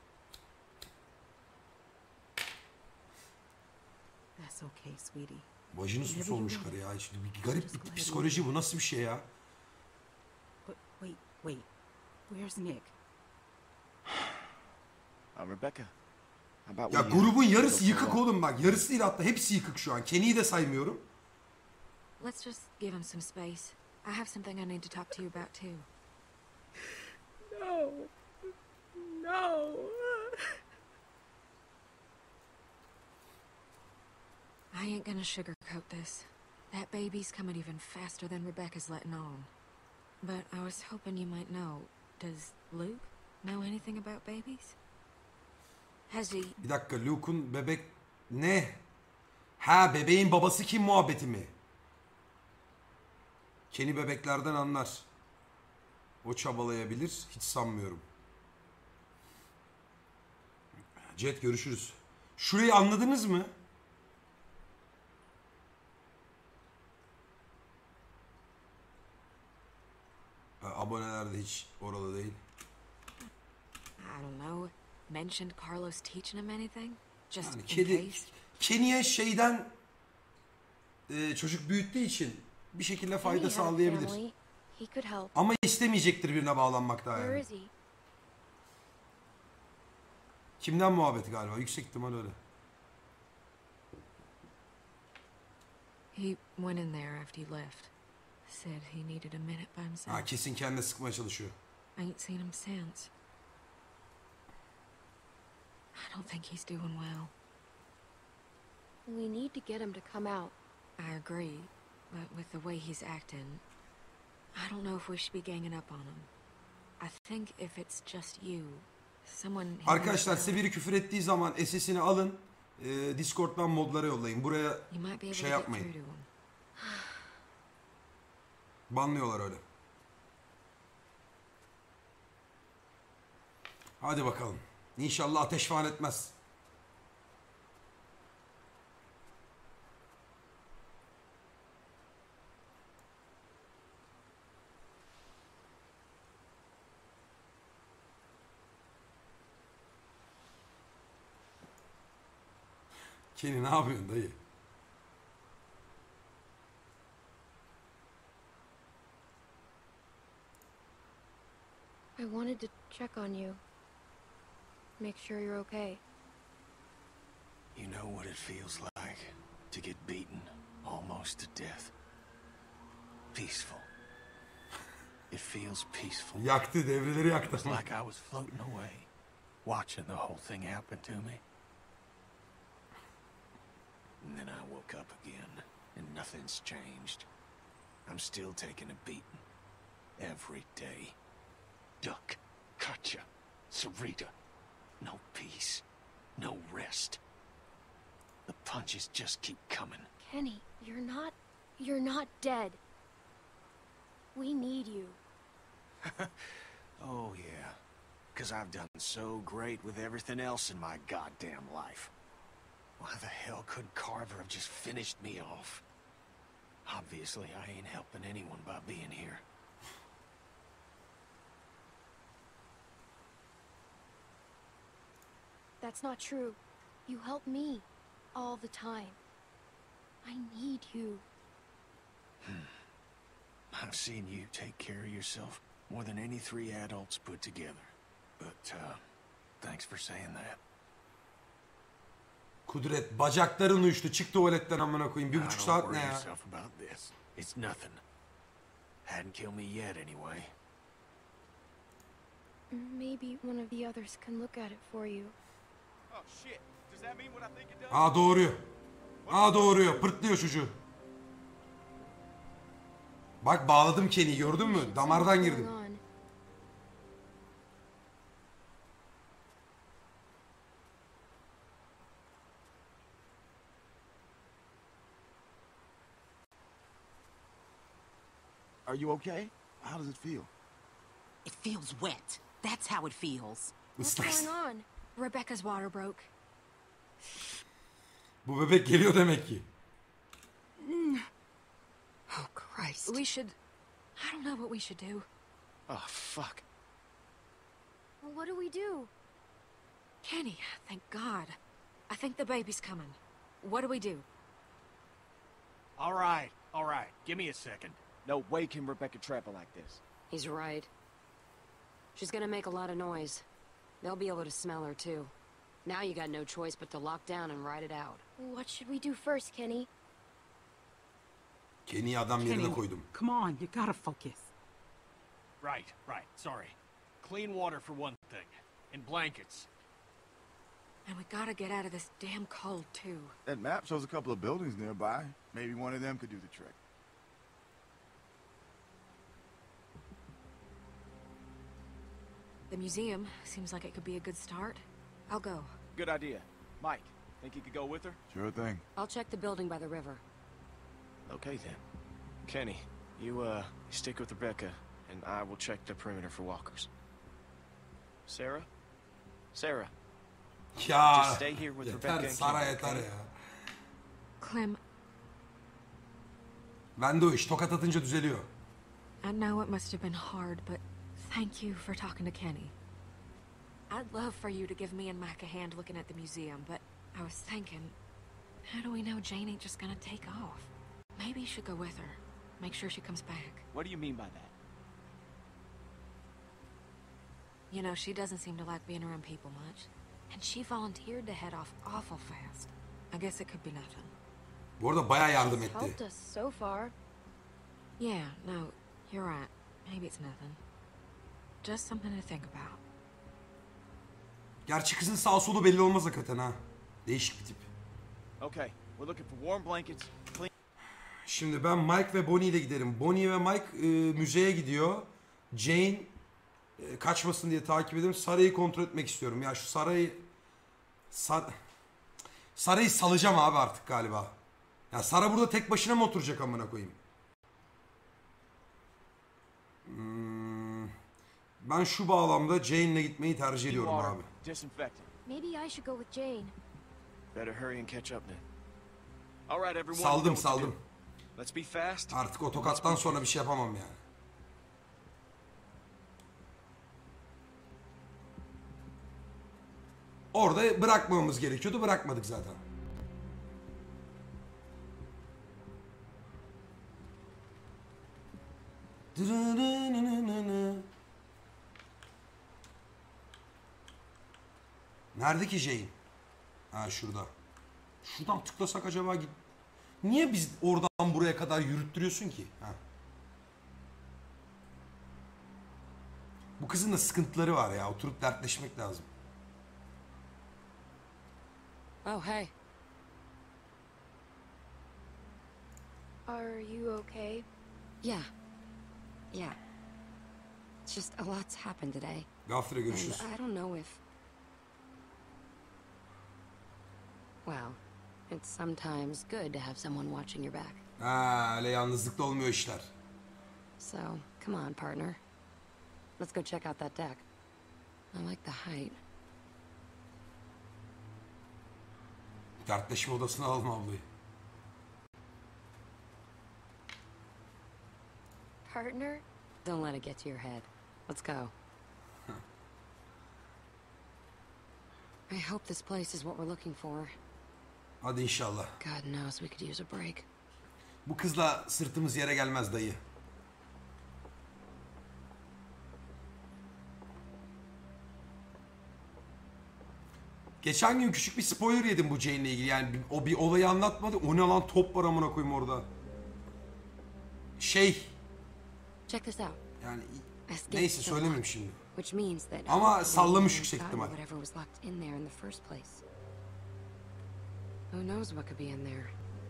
That's okay, sweetie. Vajini sus olmuş karı ya. Şimdi bir garip bir psikoloji bu. Nasıl bir şey ya? But wait, wait. Where's Nick? Uh, Rebecca, how about Ya we, uh, grubun go yarısı for a yıkık walk? oğlum bak. Yarısı değil hatta. Hepsi yıkık şu an. Kenny'yi de saymıyorum. Let's just give him some space. I have something I need to talk to you about too. No. No. I ain't gonna sugarcoat this. That baby's coming even faster than Rebecca's letting on. But I was hoping you might know. Does Luke know anything about babies? Has he... Bir dakika, Luke'un bebek ne? Ha, bebeğin babası kim muhabbeti mi? Kenny bebeklerden anlar. O çabalayabilir. Hiç sanmıyorum. Jet görüşürüz. Şurayı anladınız mı? Ha, aboneler de hiç oralı değil. I don't know. Mentioned Carlos teaching him anything? Just Yani in kedi case? Kenny'e şeyden e, çocuk büyüttüğü için bir şekilde Kenny fayda had a sağlayabilir. family. He could help. Ama istemeyecektir birine bağlanmak daha Where yani. is he? Kimden muhabbeti galiba? Yüksek ihtimal öyle. He went in there after you left. Said he needed a minute by himself. Ha, kesin kendine sıkmaya çalışıyor. I ain't seen him since. I don't think he's doing well. We need to get him to come out. I agree, but with the way he's acting, I don't know if we should be ganging up on him. I think if it's just you, someone... he Arkadaşlar knows size biri küfür ettiği zaman S S'ini alın. E, Discord'dan modlara yollayın. Buraya well, you might be able şey to get yapmayın. through to him. Banlıyorlar öyle. Hadi bakalım. İnşallah ateş falan etmez. Kenny ne yapıyorsun dayı? I wanted to check on you. Make sure you're okay. You know what it feels like to get beaten almost to death. Peaceful. It feels peaceful. Yaktı, devreleri It yaktı. was like I was floating away, watching the whole thing happen to me. And then I woke up again, and nothing's changed. I'm still taking a beating. Every day. Duck, Katya, Sarita. No peace. No rest. The punches just keep coming. Kenny, you're not... you're not dead. We need you. Oh, yeah. Because I've done so great with everything else in my goddamn life. Why the hell could Carver have just finished me off? Obviously, I ain't helping anyone by being here. That's not true. You help me. All the time. I need you. I've seen you take care of yourself more than any three adults put together. But, uh, thanks for saying that. Kudret bacakların uyuştu. Çık tuvaletten amına koyayım. Bir Now, buçuk don't saat worry ne ya? yourself about this. It's nothing. Hadn't killed me yet, anyway. Maybe one of the others can look at it for you. Oh shit. Does that mean what I think it does? Aa doğuruyor. Aa doğuruyor. Pırtlıyor çocuğu. Bak bağladım Kenny'yi gördün mü? Damardan girdim. Are you okay? How does it feel? It feels wet. That's how it feels. What's going on? Rebecca's water broke. Bu bebek geliyor demek ki. Oh, Christ. We should... I don't know what we should do. Oh, fuck. Well, what do we do? Kenny, thank God. I think the baby's coming. What do we do? All right, all right. Give me a second. No way can Rebecca travel like this. He's right. She's gonna make a lot of noise. They'll be able to smell her, too. Now you got no choice but to lock down and ride it out. What should we do first, Kenny? Kenny'yi adam yerine Kenny, koydum. come on, you gotta focus. Right, right. Sorry. Clean water for one thing. And blankets. And we gotta get out of this damn cold, too. That map shows a couple of buildings nearby. Maybe one of them could do the trick. The museum seems like it could be a good start. I'll go. Good idea. Mike, think you could go with her? Sure thing. I'll check the building by the river. Okay, then. Kenny, you, uh, stick with Rebecca, and I will check the perimeter for walkers. Sarah? Sarah, Ya just stay here with Rebecca yeter and Sara Kenny, yeter okay? ya. Clem, Ben de o iş tokat atınca düzeliyor. I know it must have been hard, but thank you for talking to Kenny. I'd love for you to give me and Mac a hand looking at the museum, but I was thinking, how do we know Jane ain't just gonna take off? Maybe you should go with her. Make sure she comes back. What do you mean by that? You know, she doesn't seem to like being around people much. And she volunteered to head off awful fast. I guess it could be nothing. Bu arada bayağı yardım She's etti. helped us so far. Yeah, no, you're right. Maybe it's nothing. Just something to think about. Gerçi kızın sağ solu belli olmaz hakikaten ha. Değişik bir tip. Okay, we're looking for warm blankets, clean... Şimdi ben Mike ve Bonnie ile giderim. Bonnie ve Mike e, müzeye gidiyor. Jane e, kaçmasın diye takip ediyorum. Saray'ı kontrol etmek istiyorum. Ya şu Saray'ı Sar... Saray'ı salacağım abi artık galiba. Ya Sara burada tek başına mı oturacak amına koyayım? Hmm, ben şu bağlamda Jane'le gitmeyi tercih ediyorum water, abi. disinfectant. Maybe I should go with Jane. Better hurry and catch up then. All right, everyone. Saldım you know what to saldım. do. Let's be fast. Artık o tokattan sonra bir şey yapamam yani. Orada bırakmamamız gerekiyordu. Bırakmadık zaten. Nerede ki Jane? Ha şurada. Şuradan tıklasak acaba git. Niye biz oradan buraya kadar yürüttürüyorsun ki? Ha. Bu kızın da sıkıntıları var ya. Oturup dertleşmek lazım. Oh, hey. Are you okay? Yeah. Yeah. It's just a lot's happened today. Gafter'e görüşürüz. And I don't know if... Well, It's sometimes good to have someone watching your back. Ha, öyle yalnızlıkla olmuyor işler. So, come on, partner. Let's go check out that deck. I like the height. Dertleşme odasına alalım ablayı. Partner? Don't let it get to your head. Let's go. I hope this place is what we're looking for. Hadi inşallah. God knows we could use a break. Bu kızla sırtımız yere gelmez dayı. Geçen gün küçük bir spoiler yedim bu Jane'le ilgili. Yani bir- o bir olayı anlatmadı. O ne lan, top var amına koyayım orada. Şey Check this out. yani Escape neyse the söylemeyeyim lock, şimdi. Which means that Ama hopefully sallamış we yüksek got ihtimal. whatever was locked in there in the first place. Who knows what could be in there?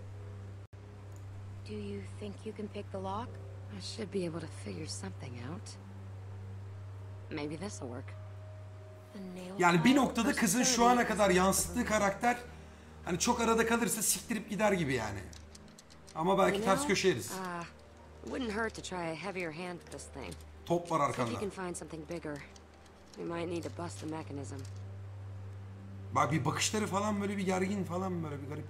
Do you think you can pick the lock? I should be able to figure something out. Maybe this'll work. The nail Yani bir file noktada versus kızın şu thirty ana is kadar the yansıttığı karakter hani çok arada kalırsa siktirip gider gibi yani. Ama belki You ters know, köşe yeriz. uh, wouldn't hurt to try a heavier hand at this thing. Top var See if you arkanda. can find something bigger. We might need to bust the mechanism. Bak bir bakışları falan böyle bir gergin falan, böyle bir garip.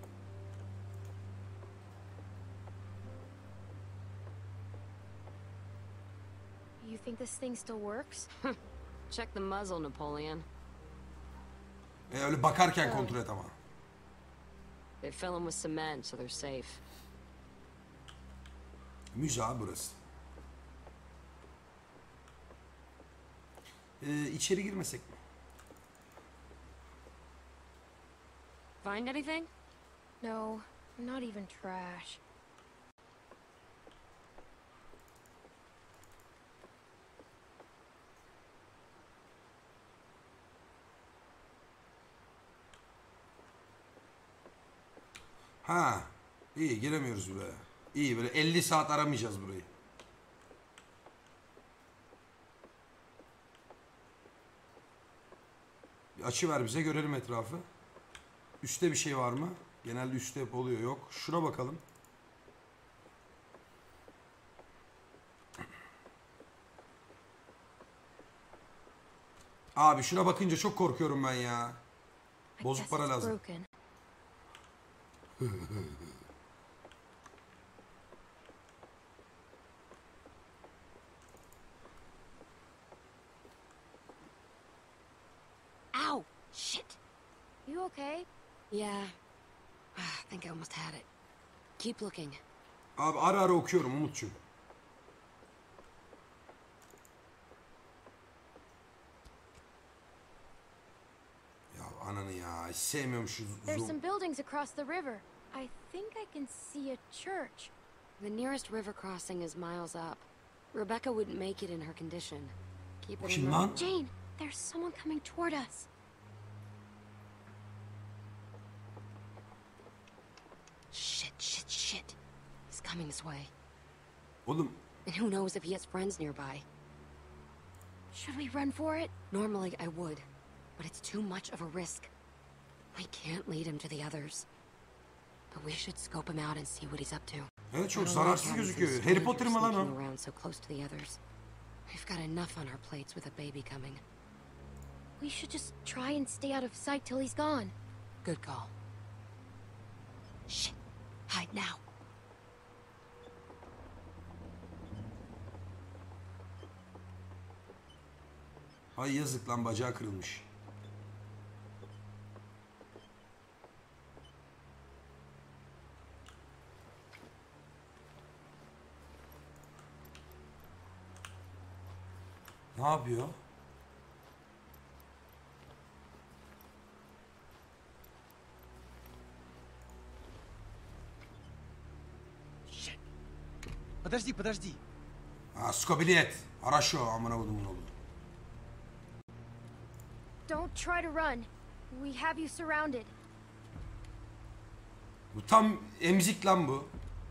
You think this thing still works? Check the muzzle, Napoleon. E, öyle bakarken kontrol et ama. They fill them with cement, so they're safe. Müze abi burası. Ee, içeri girmesek mi? Find anything? No, not even trash. Ha, iyi, giremiyoruz buraya. İyi, böyle elli saat aramayacağız burayı. Bir açı ver bize, görelim etrafı. Üste bir şey var mı? Genelde üstte hep oluyor, yok. Şuna bakalım. Abi şuna bakınca çok korkuyorum ben ya. I Bozuk guess para it's lazım. broken. Ow! Shit! You okay? Yeah. I think I almost had it. Keep looking. Abi ara ara okuyorum Umut'cum. Ya ananı ya, hiç sevmiyorum şu There's zoom. some buildings across the river. I think I can see a church. The nearest river crossing is miles up. Rebecca wouldn't make it in her condition. Keep O it in kim mind. lan? Jane, there's someone coming toward us. Shit, shit, shit. He's coming this way. Oğlum And who knows if he has friends nearby. Should we run for it? Normally I would, but it's too much of a risk. We can't lead him to the others. But we should scope him out and see what he's up to. evet, çok I don't zararsız like having some gözüküyor. Harry stranger Potter mı lan o? sneaking around so close to the others. We've got enough on our plates with a baby coming. We should just try and stay out of sight till he's gone. Good call. Shit. Hide now. Ay yazık lan, bacağı kırılmış. Ne yapıyor? Подожди, подожди. Ha, skabiliyet. Araşo amına kodumun oğlu. Don't try to run. We have you surrounded. Bu tam emzik lan bu.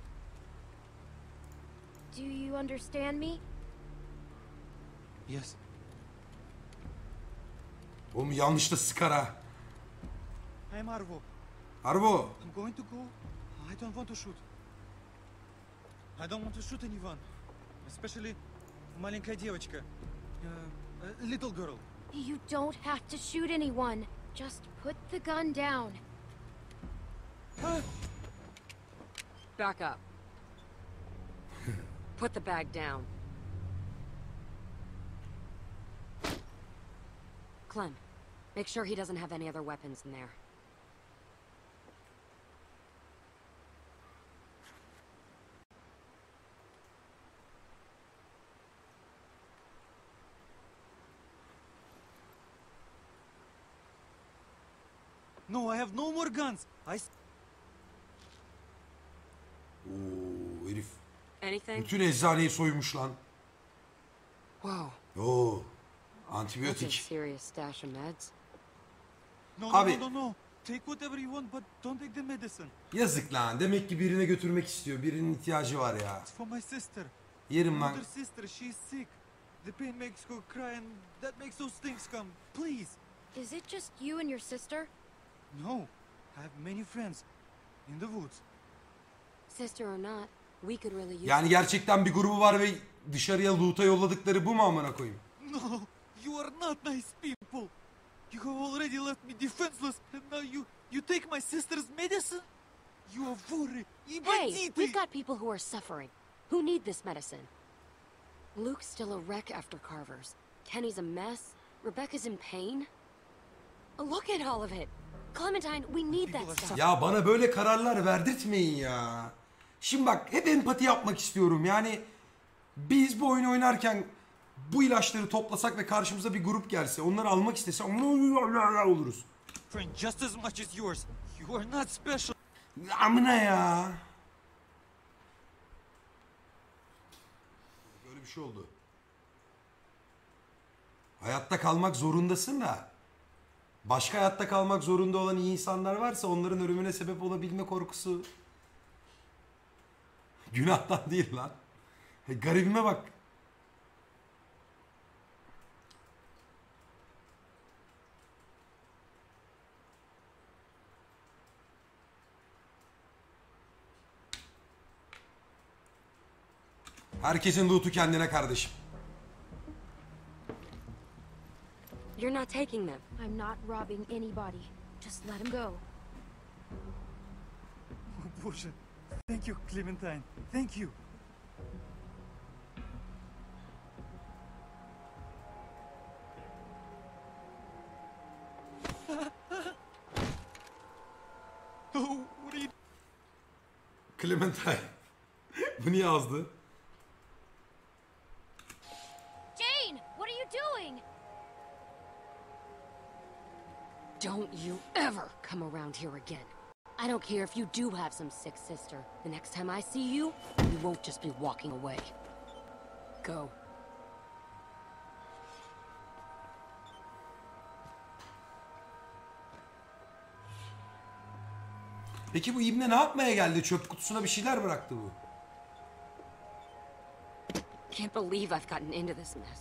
Do you understand me? Yes. Oğlum yanlışla sıkar ha. Ай, Марво. Harbo. I'm going to go. I don't want to shoot. I don't want to shoot anyone. Especially маленькая девочка. Uh, a little girl. You don't have to shoot anyone. Just put the gun down. Back up. Put the bag down. Clem, make sure he doesn't have any other weapons in there. No, I have no more guns. I... Oo, herif. Anything? Bütün eczaneyi soymuş lan. Whoa. Oo. That's a Antibiyotik. serious stash of meds. No, no, Abi- no, no, no. Take whatever you want, but don't take the medicine. Yazık lan. Demek ki birine götürmek istiyor. Birinin ihtiyacı var ya. It's for my sister. Yerim lan. Older sister, she's sick. The pain makes her cry and that makes those things come. Please. Is it just you and your sister? No. I have many friends. In the woods. Sister or not, we could really use Yani gerçekten bir grubu var ve dışarıya loot'a yolladıkları bu mu amına koyayım? No, you are not nice people. You have already left me defenseless, and now you you take my sister's medicine. You are worried. Hey, we've got people who are suffering, who need this medicine. Luke's still a wreck after Carver's. Kenny's a mess. Rebecca's in pain. Look at all of it. Clementine, we need that stuff. Ya bana böyle kararlar verdirtmeyin ya. Şimdi bak hep empati yapmak istiyorum. Yani biz bu oyunu oynarken bu ilaçları toplasak ve karşımıza bir grup gelse, onları almak istese oluruz. Friend, just as much as yours. You are not special. Amına ya. Böyle bir şey oldu. Hayatta kalmak zorundasın da başka hayatta kalmak zorunda olan iyi insanlar varsa onların ölümüne sebep olabilme korkusu günahtan değil lan. Garibime bak. Herkesin loot'u kendine kardeşim. You're not taking them. I'm not robbing anybody. Just let him go. Oh, Bоже. Thank you, Clementine. Thank you. Oh, what are you... Clementine. Bu niye yazdı? Jane, what are you doing? Don't you ever come around here again. I don't care if you do have some sick sister. The next time I see you, you won't just be walking away. Go. Peki bu ibne ne yapmaya geldi? Çöp kutusuna bir şeyler bıraktı bu. Can't believe I've gotten into this mess.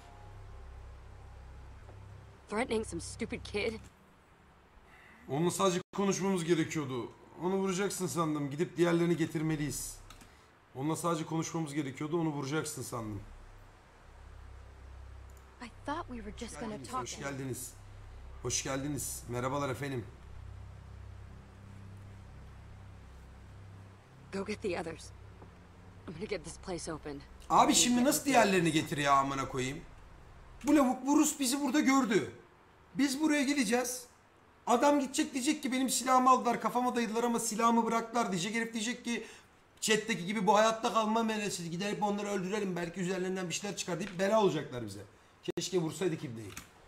Threatening some stupid kid? Onunla sadece konuşmamız gerekiyordu. Onu vuracaksın sandım. Gidip diğerlerini getirmeliyiz. Onunla sadece konuşmamız gerekiyordu. Onu vuracaksın sandım. I thought we were just gonna talk. Hoş geldiniz. Hoş geldiniz. Merhabalar efendim. Go get the others. I'm gonna get this place open. Abi şimdi nasıl diğerlerini getir ya amına koyayım? Bu lavuk bu Rus bizi burada gördü. Biz buraya geleceğiz. Adam gidecek diyecek ki benim silahımı aldılar kafama dayadılar ama silahımı bıraktılar diyecek. Herif diyecek ki chat'teki gibi bu hayatta kalma meselesi. Giderip onları öldürelim belki üzerlerinden bir şeyler çıkar deyip bela olacaklar bize. Keşke vursaydık ibneyi.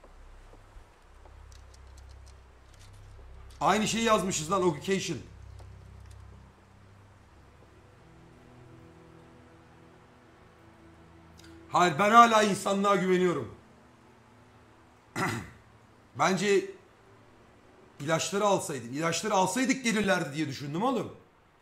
Aynı şeyi yazmışız lan Occasion. Hayır ben hala insanlığa güveniyorum. Bence ilaçları alsaydık. İlaçları alsaydık gelirlerdi diye düşündüm oğlum.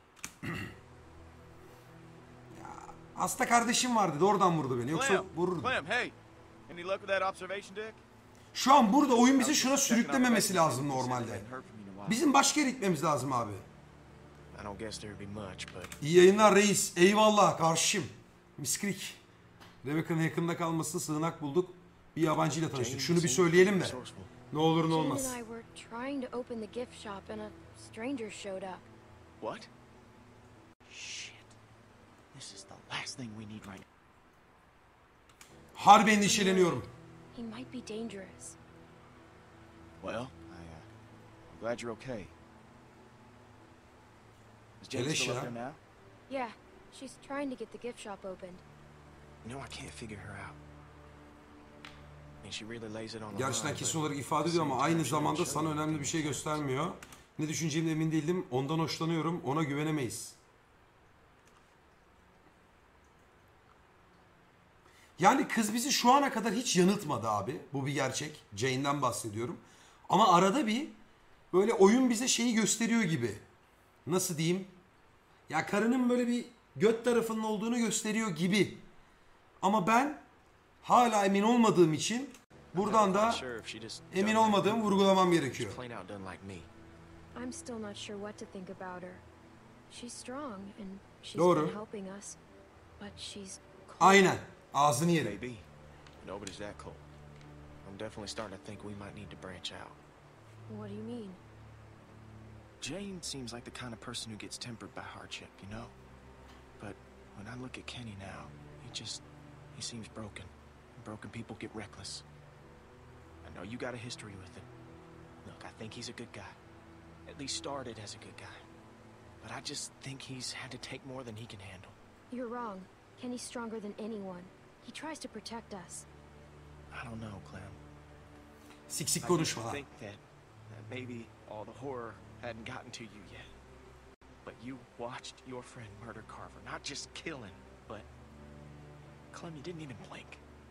Ya, hasta kardeşim vardı da oradan vurdu beni. Yoksa Clem, vururdu. Clem, hey. Any luck with that observation deck? Şu an burada oyun bizi şuna sürüklememesi lazım normalde. while. Bizim başka yere gitmemiz lazım abi. I don't guess there'd be much, but İyi yayınlar reis. Eyvallah karşım. Miskrik. Rebecca'nın yakında kalmasına sığınak bulduk. Bir yabancıyla tanıştık. Şunu bir söyleyelim de. Ne olur ne Jane olmaz. and I were trying to open the gift shop and a stranger showed up. What? Shit. This is the last thing we need right now. Harbi endişeleniyorum. He might be dangerous. Well, I, uh, I'm glad you're okay. Is Jane Keleş still ya. up there now? Yeah, she's trying to get the gift shop opened. you know I can't figure her out. I mean, she really lays it on the Gerçekten line, kesin but olarak ifade at the ediyor ama same aynı time, she don't zamanda show sana you önemli bir şey anything. göstermiyor. Ne düşüneceğimden emin değildim. Ondan hoşlanıyorum. Ona güvenemeyiz. Yani kız bizi şu ana kadar hiç yanıltmadı abi. Bu bir gerçek. Jane'den bahsediyorum. Ama arada bir böyle oyun bize şeyi gösteriyor gibi. Nasıl diyeyim? Ya karının böyle bir göt tarafının olduğunu gösteriyor gibi. Ama ben hala emin olmadığım için buradan da Sure if she just emin done like olmadığımı me. vurgulamam gerekiyor. She's plain out done like me. I'm still not sure what to think about her. She's strong and she's Doğru. been helping us. But she's cold. Aynen. Ağzını yerim. Maybe. Nobody's that cold. I'm definitely starting to think we might need to branch out. What do you mean? Jane seems like the kind of person who gets tempered by hardship, you know? But when I look at Kenny now, he just, he seems broken. Broken people get reckless. I know you got a history with him. Look, I think he's a good guy. At least started as a good guy. But I just think he's had to take more than he can handle. You're wrong. Kenny's stronger than anyone. He tries to protect us. I don't know, Clem. Sik sik I used konuşma to lan. think that, that maybe all the horror hadn't gotten to you yet. But you watched your friend murder Carver. Not just kill him, but... Clem, you didn't even blink.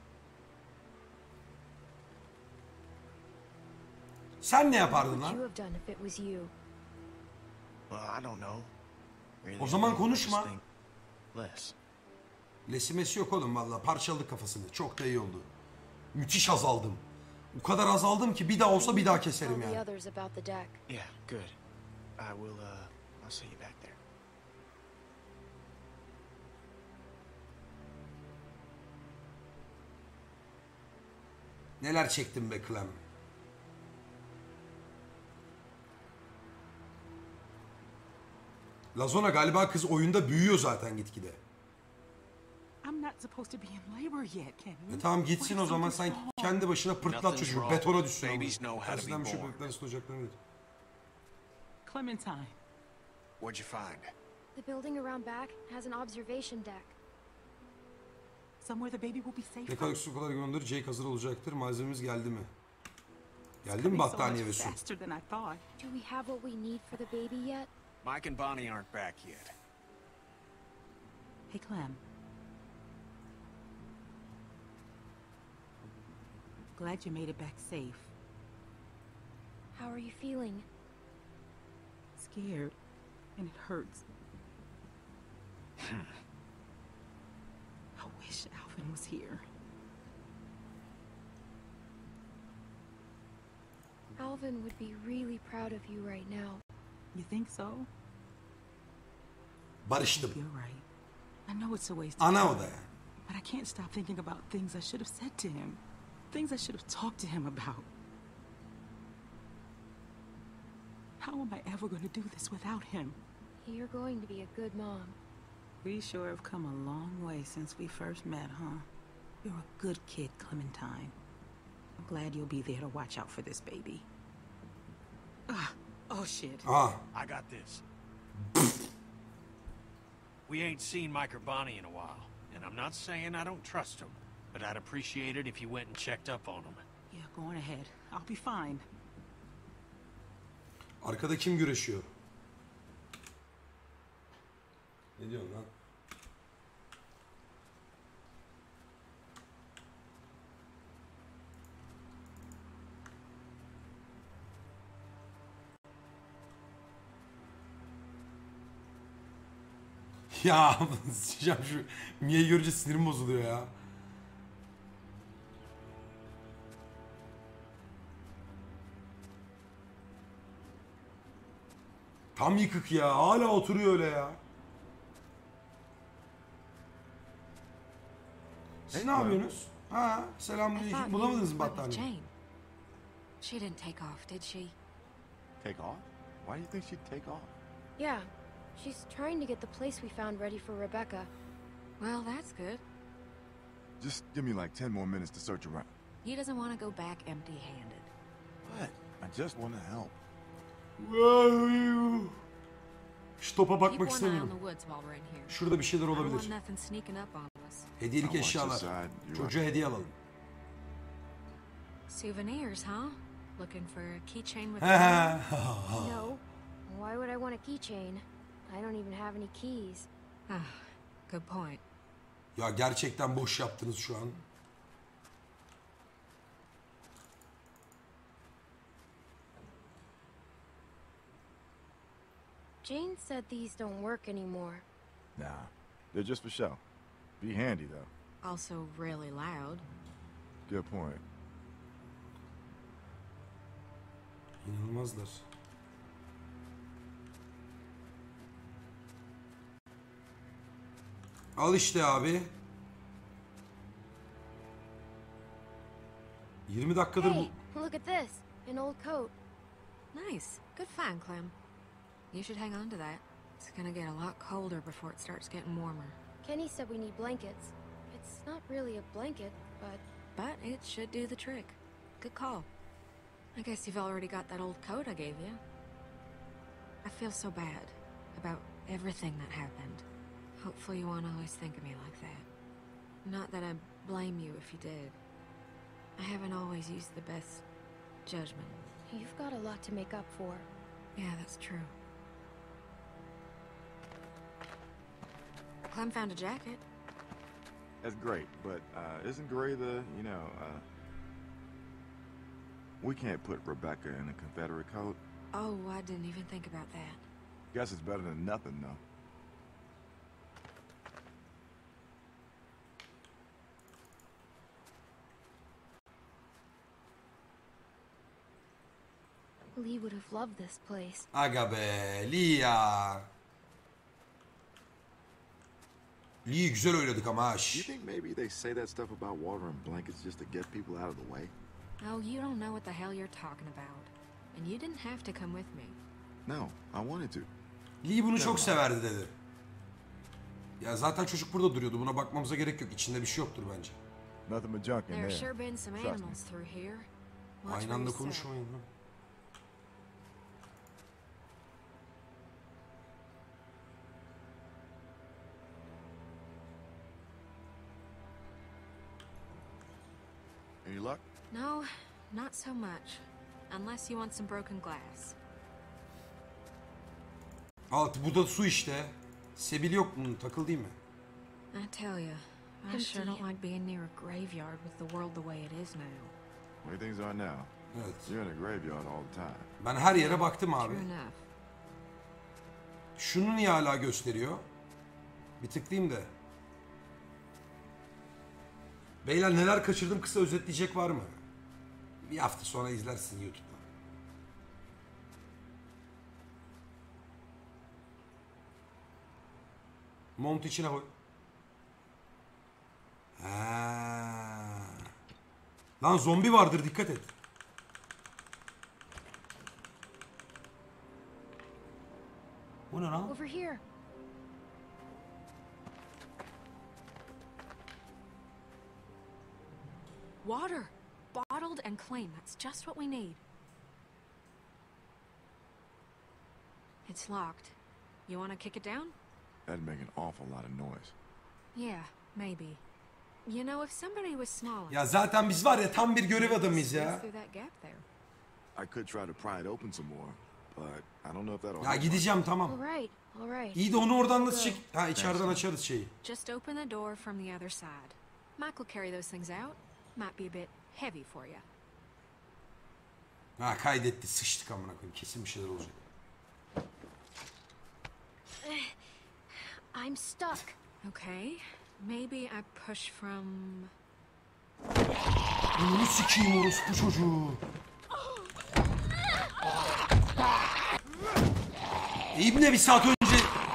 Sen ne What yapardın would you lan? have done if it was you? Well, I don't know. Really, O zaman I just konuşma. think less. Lesimesi yok oğlum valla. Parçaladık kafasını. Çok da iyi oldu. Müthiş azaldım. O kadar azaldım ki bir daha olsa bir daha keserim Tell the yani. others about the deck. Yeah, good. I will, uh, I'll see you back there. Neler çektim be Clem. Lazona galiba kız oyunda büyüyor zaten gitgide. I'm not supposed to be in labor yet, Kenny. E tamam gitsin o zaman sen kendi başına pırtlat Nothing's çocuğu. wrong. Betona düşsün. Babies know how to be Tersinden bir şey born. bebekler ısıtacaklarını bilir. Clementine. What'd you find? The building around back has an observation deck. Somewhere the baby will be safe. Ne kadar su kadar gönderir. Jake hazır olacaktır. Malzememiz geldi mi? Geldi mi Coming so battaniye ve much su? faster than I thought. Do we have what we need for the baby yet? Mike and Bonnie aren't back yet. Hey, Clem. Glad you made it back safe. How are you feeling? Scared. And it hurts. I wish Alvin was here. Alvin would be really proud of you right now. You think so? Barıştım. You're right. I know it's a waste of Ana time, o da yani. but I can't stop thinking about things I should have said to him. Things I should have talked to him about. How am I ever going to do this without him? You're going to be a good mom. We sure have come a long way since we first met, huh? You're a good kid, Clementine. I'm glad you'll be there to watch out for this baby. Ah, oh shit. Aa. I got this. We ain't seen Mike or Bonnie in a while, and I'm not saying I don't trust them, but I'd appreciate it if you went and checked up on them. Yeah, go on ahead. I'll be fine. Arkada kim güreşiyor? Ne diyorsun lan? Ya sıçacağım şu Mia'yı görünce sinirim bozuluyor ya. Tam yıkık ya. Hala oturuyor öyle ya. Siz ne yapıyorsunuz? Ha, I selamünaleyküm. thought Bulamadınız you mı went with battaniye? Jane. She didn't take off, did she? Take off? Why do you think she'd take off? Yeah, she's trying to get the place we found ready for Rebecca. Well, that's good. Just give me like ten more minutes to search around. He doesn't want to go back empty-handed. What? I just want to help. Şu topa Keep bakmak one eye on istemiyorum. the woods while we're in here. Şurada bir şeyler I don't want olabilir. nothing sneaking up on us. Hediyelik I'll watch eşyalar. this side. You're Çocuğa hediye alalım. Souvenirs, huh? Looking for a keychain with No. Why would I want a keychain? I don't even have any keys. Ah, good point. Ya gerçekten boş yaptınız şu an. Jane said these don't work anymore. Nah, they're just for show. Be handy though. Also really loud. Good point. İnanılmazlar. Al işte abi. yirmi dakikadır bu. Hey, look at this. An old coat. Nice. Good find, Clem. You should hang on to that. It's gonna get a lot colder before it starts getting warmer. Kenny said we need blankets. It's not really a blanket, but... But it should do the trick. Good call. I guess you've already got that old coat I gave you. I feel so bad about everything that happened. Hopefully you won't always think of me like that. Not that I blame you if you did. I haven't always used the best judgment. You've got a lot to make up for. Yeah, that's true. Clem found a jacket. That's great, but uh, isn't gray the, you know, uh... we can't put Rebecca in a Confederate coat. Oh, I didn't even think about that. Guess it's better than nothing, though. Lee would have loved this place. Aga be, Lee ya. Lee'yi güzel oynadık ama ha. You şş. think maybe they say that stuff about water and blankets just to get people out of the way? Oh, you don't know what the hell you're talking about. And you didn't have to come with me. No, I wanted to. Lee bunu çok severdi dedi. Ya zaten çocuk burada duruyordu. Buna bakmamıza gerek yok. İçinde bir şey yoktur bence. Nothing but junk in There's there. sure been some Trust me. animals through here. Watch Aynı where anda you step. konuşmayın lan. Any luck? No, not so much. Unless you want some broken glass. Al bu da su işte. Sebil yok bunun. Takıl değil mi? I tell you, I sure don't like being near a graveyard with the world the way it is now. The way things are now. Evet. You're in a graveyard all the time. Ben her yere baktım abi. True enough. Şunu niye hala gösteriyor? Bir tıklayayım da. Beyler neler kaçırdım kısa özetleyecek var mı? Bir hafta sonra izlersin YouTube'da. Mont içine koy. Ha. Lan zombi vardır dikkat et. Bu ne lan? Over here. Water! Bottled and clean. That's just what we need. It's locked. You want to kick it down? That'd make an awful lot of noise. Yeah, maybe. You know, if somebody was small Ya zaten biz var ya tam bir görev adamıyız squeeze ya. through that gap there. I could try to pry it open some more, but I don't know if that'll Ya help. gideceğim All tamam. right, all right. İyi de onu oradan nasıl çek... Ha içeriden açarız şeyi. Just open the door from the other side. Mike will carry those things out. Might be a bit heavy for you. Ha kaydetti sıçtık amına koyayım kesin bir şeyler olacak. I'm stuck. Okay, maybe I push from... Bunu sikeyim orospu çocuğu. İbne bir saat önce...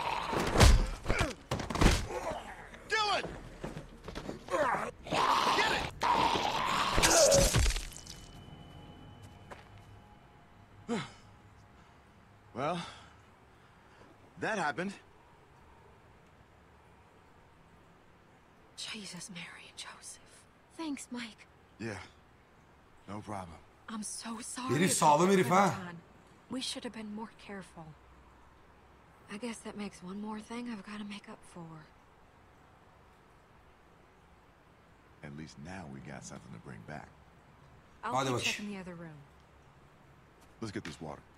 Well, that happened. Jesus, Mary and Joseph. Thanks, Mike. Yeah, no problem. I'm so sorry. Herif about sağlam herif ha. Clementine. We should have been more careful. I guess that makes one more thing I've got to make up for. At least now we got something to bring back. I'll Hadi keep bak. checking the other room. Let's get this water.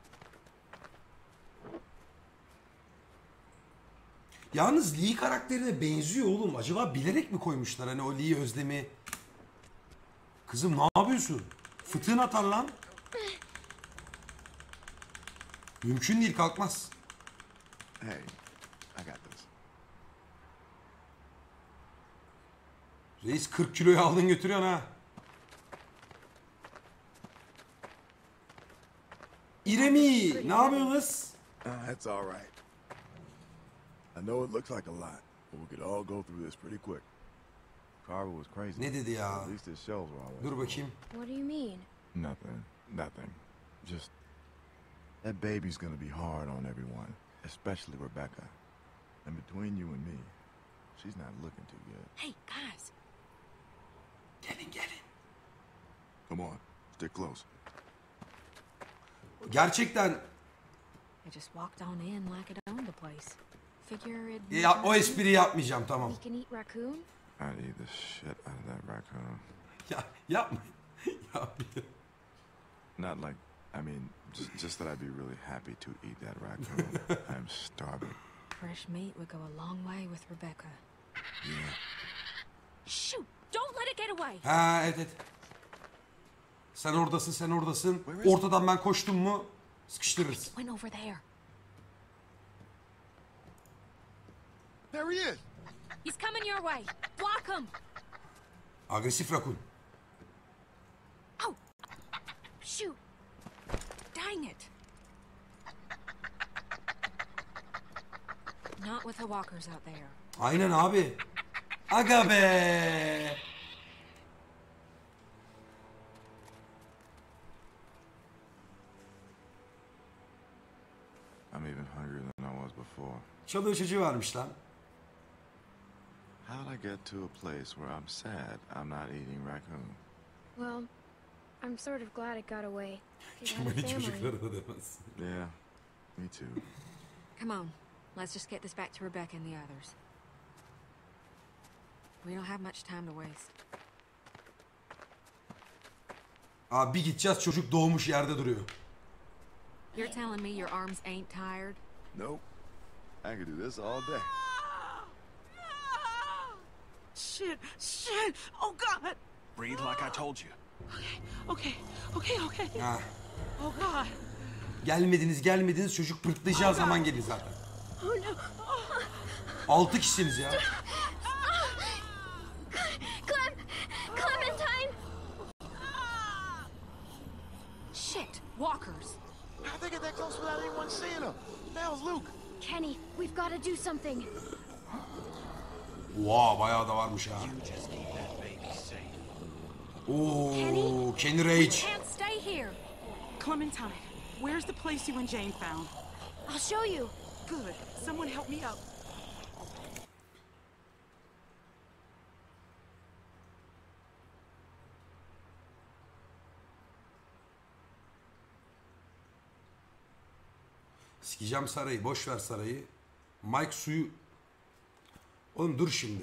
Yalnız Lee karakterine benziyor oğlum. Acaba bilerek mi koymuşlar hani o Lee özlemi? Kızım ne yapıyorsun? Fıtığın atar lan. Mümkün değil, kalkmaz. Hey, I got this. Reis kırk kiloyu aldın götürüyorsun ha. İremi ne yapıyorsunuz? Uh, that's all right. I know it looks like a lot, but we could all go through this pretty quick. Carver was crazy. Ne dedi ya? At least his shells were always Dur full. bakayım. What do you mean? Nothing. Nothing. Just that baby's gonna be hard on everyone, especially Rebecca. And between you and me, she's not looking too good. Hey, guys. Gelin gelin. Come on, stick close. Gerçekten I just walked on in like it owned the place. Figure it. ya, o espriyi yapmayacağım, tamam. We can eat raccoon? I'd eat the shit out of that raccoon. Ya yapma. Yapma. Not like, I mean, just, just that I'd be really happy to eat that raccoon. I'm starving. Fresh meat would go a long way with Rebecca. Yeah. Shoot! Don't let it get away. Ha evet evet. Sen oradasın, sen oradasın. Ortadan ben koştum mu sıkıştırırız. Went over there. There he is. He's coming your way. Block him. Agresif rakun. Oh! Shoot! Dang it! Not with the walkers out there. Aynen abi. Aga be. I'm even hungrier than I was before. Çalı çocuğu varmış lan. How'd I get to a place where I'm sad I'm not eating raccoon? Well, I'm sort of glad it got away. It had a Kemal'in family. çocukları da demez. Yeah, me too. Come on. Let's just get this back to Rebecca and the others. We don't have much time to waste. Abi bir gideceğiz, çocuk doğmuş yerde duruyor. You're telling me your arms ain't tired? Nope. I could do this all day. Shit, shit. Oh, God. Breathe like I told you. Okay, okay, okay. Ha. Oh, God. Gelmediniz gelmediniz, çocuk pırtlayacağı zaman gelir zaten. Oh, no. Altı kişisiniz ya. Clem! Clementine! Shit! Walkers! How'd they get that close without anyone seeing them? That was Luke. Kenny, we've got to do something. Oha bayağı da varmış ha. You just keep that baby safe. Oo, Kenny We Rage. can't stay here! Clementine, where's the place you and Jane found? I'll show you. Good. Someone help me up. Sikeceğim sarayı, boş ver sarayı. Mike suyu... Oğlum dur şimdi.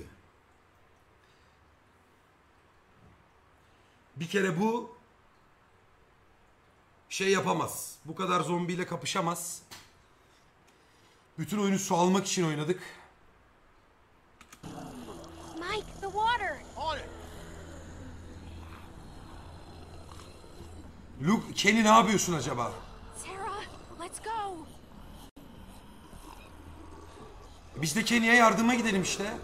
Bir kere bu... Şey yapamaz. Bu kadar zombiyle kapışamaz. Bütün oyunu su almak için oynadık. Mike, the water! On it. Luke, Kenny ne yapıyorsun acaba? Sarah, let's go! Biz de Kenny'ye yardıma gidelim işte.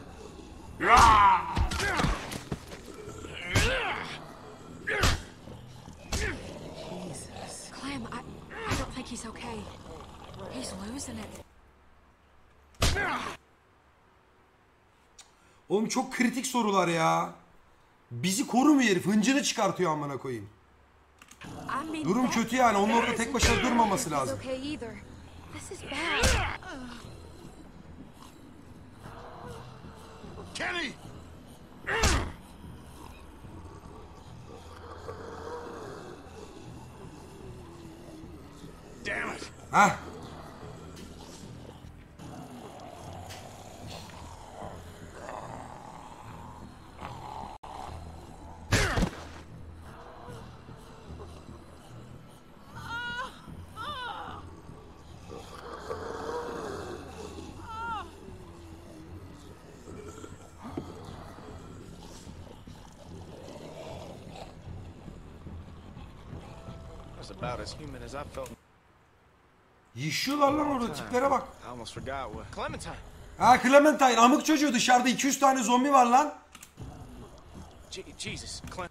Clem, I, I don't think he's okay. He's losing it. Oğlum çok kritik sorular ya. Bizi korumuyor herif. Hıncını çıkartıyor amına koyayım. Durum kötü yani. Onun orada tek başına durmaması lazım. Kenny! Damn it! Hah. About as human as I felt. Yaşıyorlar lan orada, tiplere bak. I almost forgot what. Clementine. Ha Clementine, amık çocuğu, dışarıda iki yüz tane zombi var lan. Je Jesus, Clem.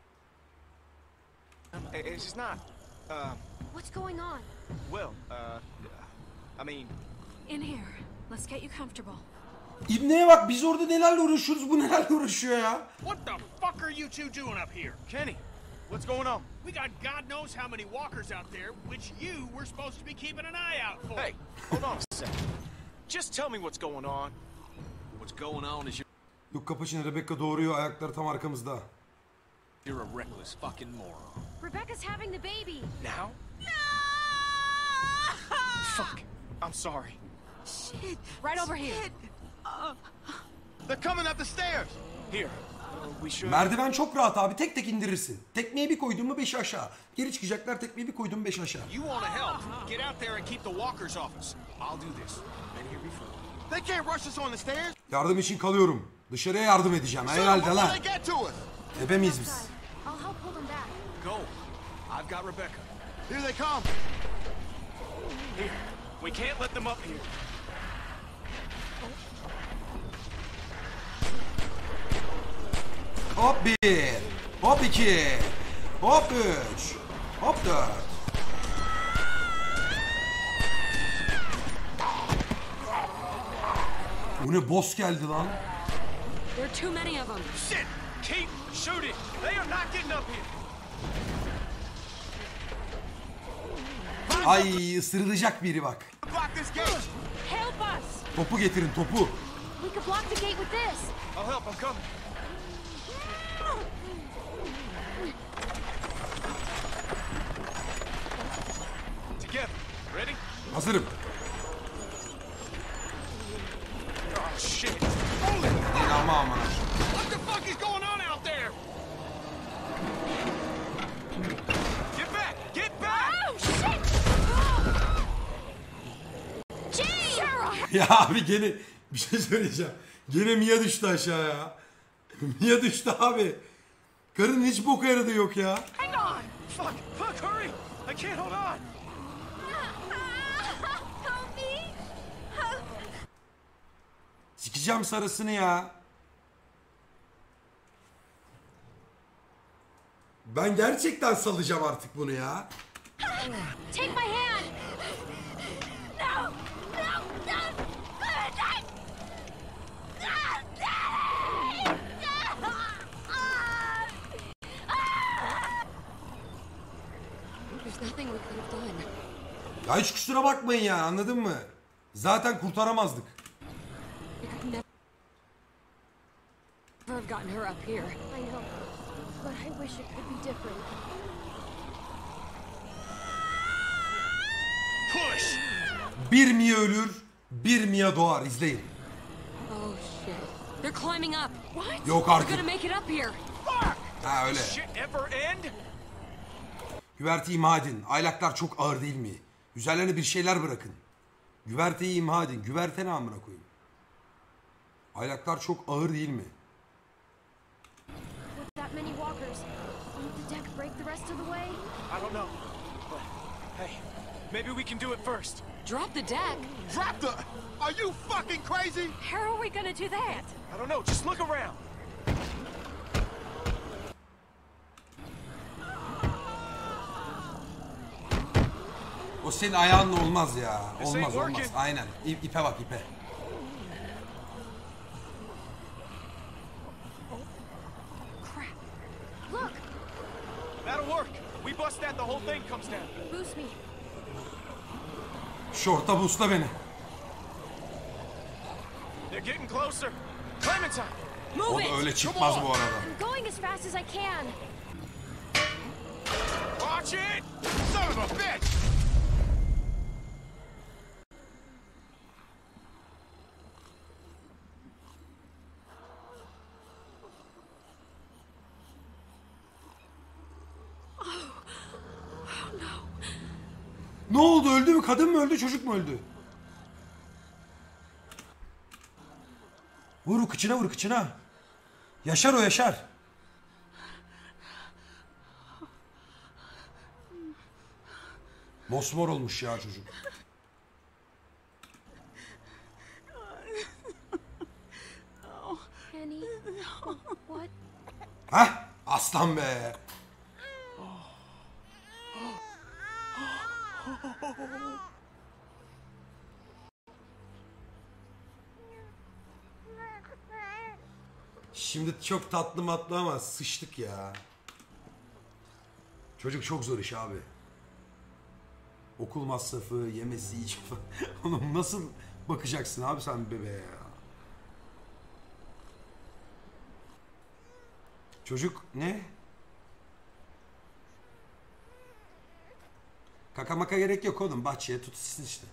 It's just not. Um. What's going on? Well, uh, I mean. In here. Let's get you comfortable. İbneye bak, biz orada nelerle uğraşıyoruz, bu nelerle uğraşıyor ya. What the fuck are you two doing up here? Kenny, what's going on? We got God knows how many walkers out there, which you were supposed to be keeping an eye out for. Hey, hold on a second. Just tell me what's going on. What's going on is you're, Yok kapışın, Rebecca doğuruyor, ayakları tam arkamızda. you're a reckless fucking moron. Rebecca's having the baby. Now? No! Fuck. I'm sorry. Shit. Right over here. They're coming up the stairs. Here. We should. Merdiven çok rahat abi, tek tek indirirsin. Tekmeyi bir koydun mu beş aşağı. Geri çıkacaklar, tekmeyi bir koydun beş aşağı. You wanna help? Get out there and keep the walkers off us. I'll do this. Been here before. They can't rush us on the stairs. Yardım için kalıyorum. Dışarıya yardım edeceğim herhalde lan. Ebe miyiz biz? I'll help pull them back. Go. I've got Rebecca. Here they come. Here. We can't let them up here. Hop bir, hop iki, hop üç, hop dört. Bu ne, boss geldi lan. There are too many of them. Shit! Keep shooting. They are not getting up here. Ay, ısırılacak biri bak. Block this gate. Help us! Topu getirin, topu. We could block the gate with this. I'll help. I'm coming. Together. Ready? Hazırım. Oh shit. Değil ama aman. What the fuck is going on out there? Get back! Get back! Oh, shit! Gee! Sarah! Ya abi gene bir şey söyleyeceğim. Gene Mia düştü aşağıya. Mia düştü abi. Karının hiç boku yaradı yok ya. Hang on! Fuck! Fuck! Hurry! I can't hold on! Help me! Sikeceğim sarısını ya. Ben gerçekten salacağım artık bunu ya. Take my hand! No! No! No! There's nothing we could have done. Ya hiç kusura bakmayın ya, anladın mı? Zaten kurtaramazdık. We could never have gotten her up here. I know, but I wish it could be different. Push! Bir Mia ölür, bir Mia doğar. İzleyin. Oh shit. They're climbing up. What? Yok They're artık. gonna make it up here. Ha öyle. Shit ever end? Güverteyi imha edin. Aylaklar çok ağır değil mi? Üzerlerine bir şeyler bırakın. Güverteyi imha edin. Güverte ne amına koyayım? Aylaklar çok ağır değil mi? With that many walkers, won't the deck break the rest of the way? I don't know. But hey, maybe we can do it first. Drop the deck. Drop the... Are you fucking crazy? How are we gonna do that? I don't know. Just look around. O senin ayağınla olmaz ya. Olmaz olmaz. Aynen. İ ipe bak ipe. the whole thing comes down. Boost me. Şorta busla beni. They're getting closer. Clementine! O Move da it. öyle çıkmaz bu arada. I'm going as fast as I can. Watch it! Son of a bitch! Ne oldu? Öldü mü? Kadın mı öldü? Çocuk mu öldü? Vur kıçına, vur kıçına. Yaşar o, yaşar. Mosmor olmuş ya çocuk. Penny, what? Hah, aslan be. Şimdi çok tatlı matlı ama sıçtık ya. Çocuk çok zor iş abi. Okul masrafı, yemesi, içi falan. Oğlum nasıl bakacaksın abi sen bebeğe ya? Çocuk ne? Kaka maka gerek yok oğlum. Bahçeye tutuşsun işte.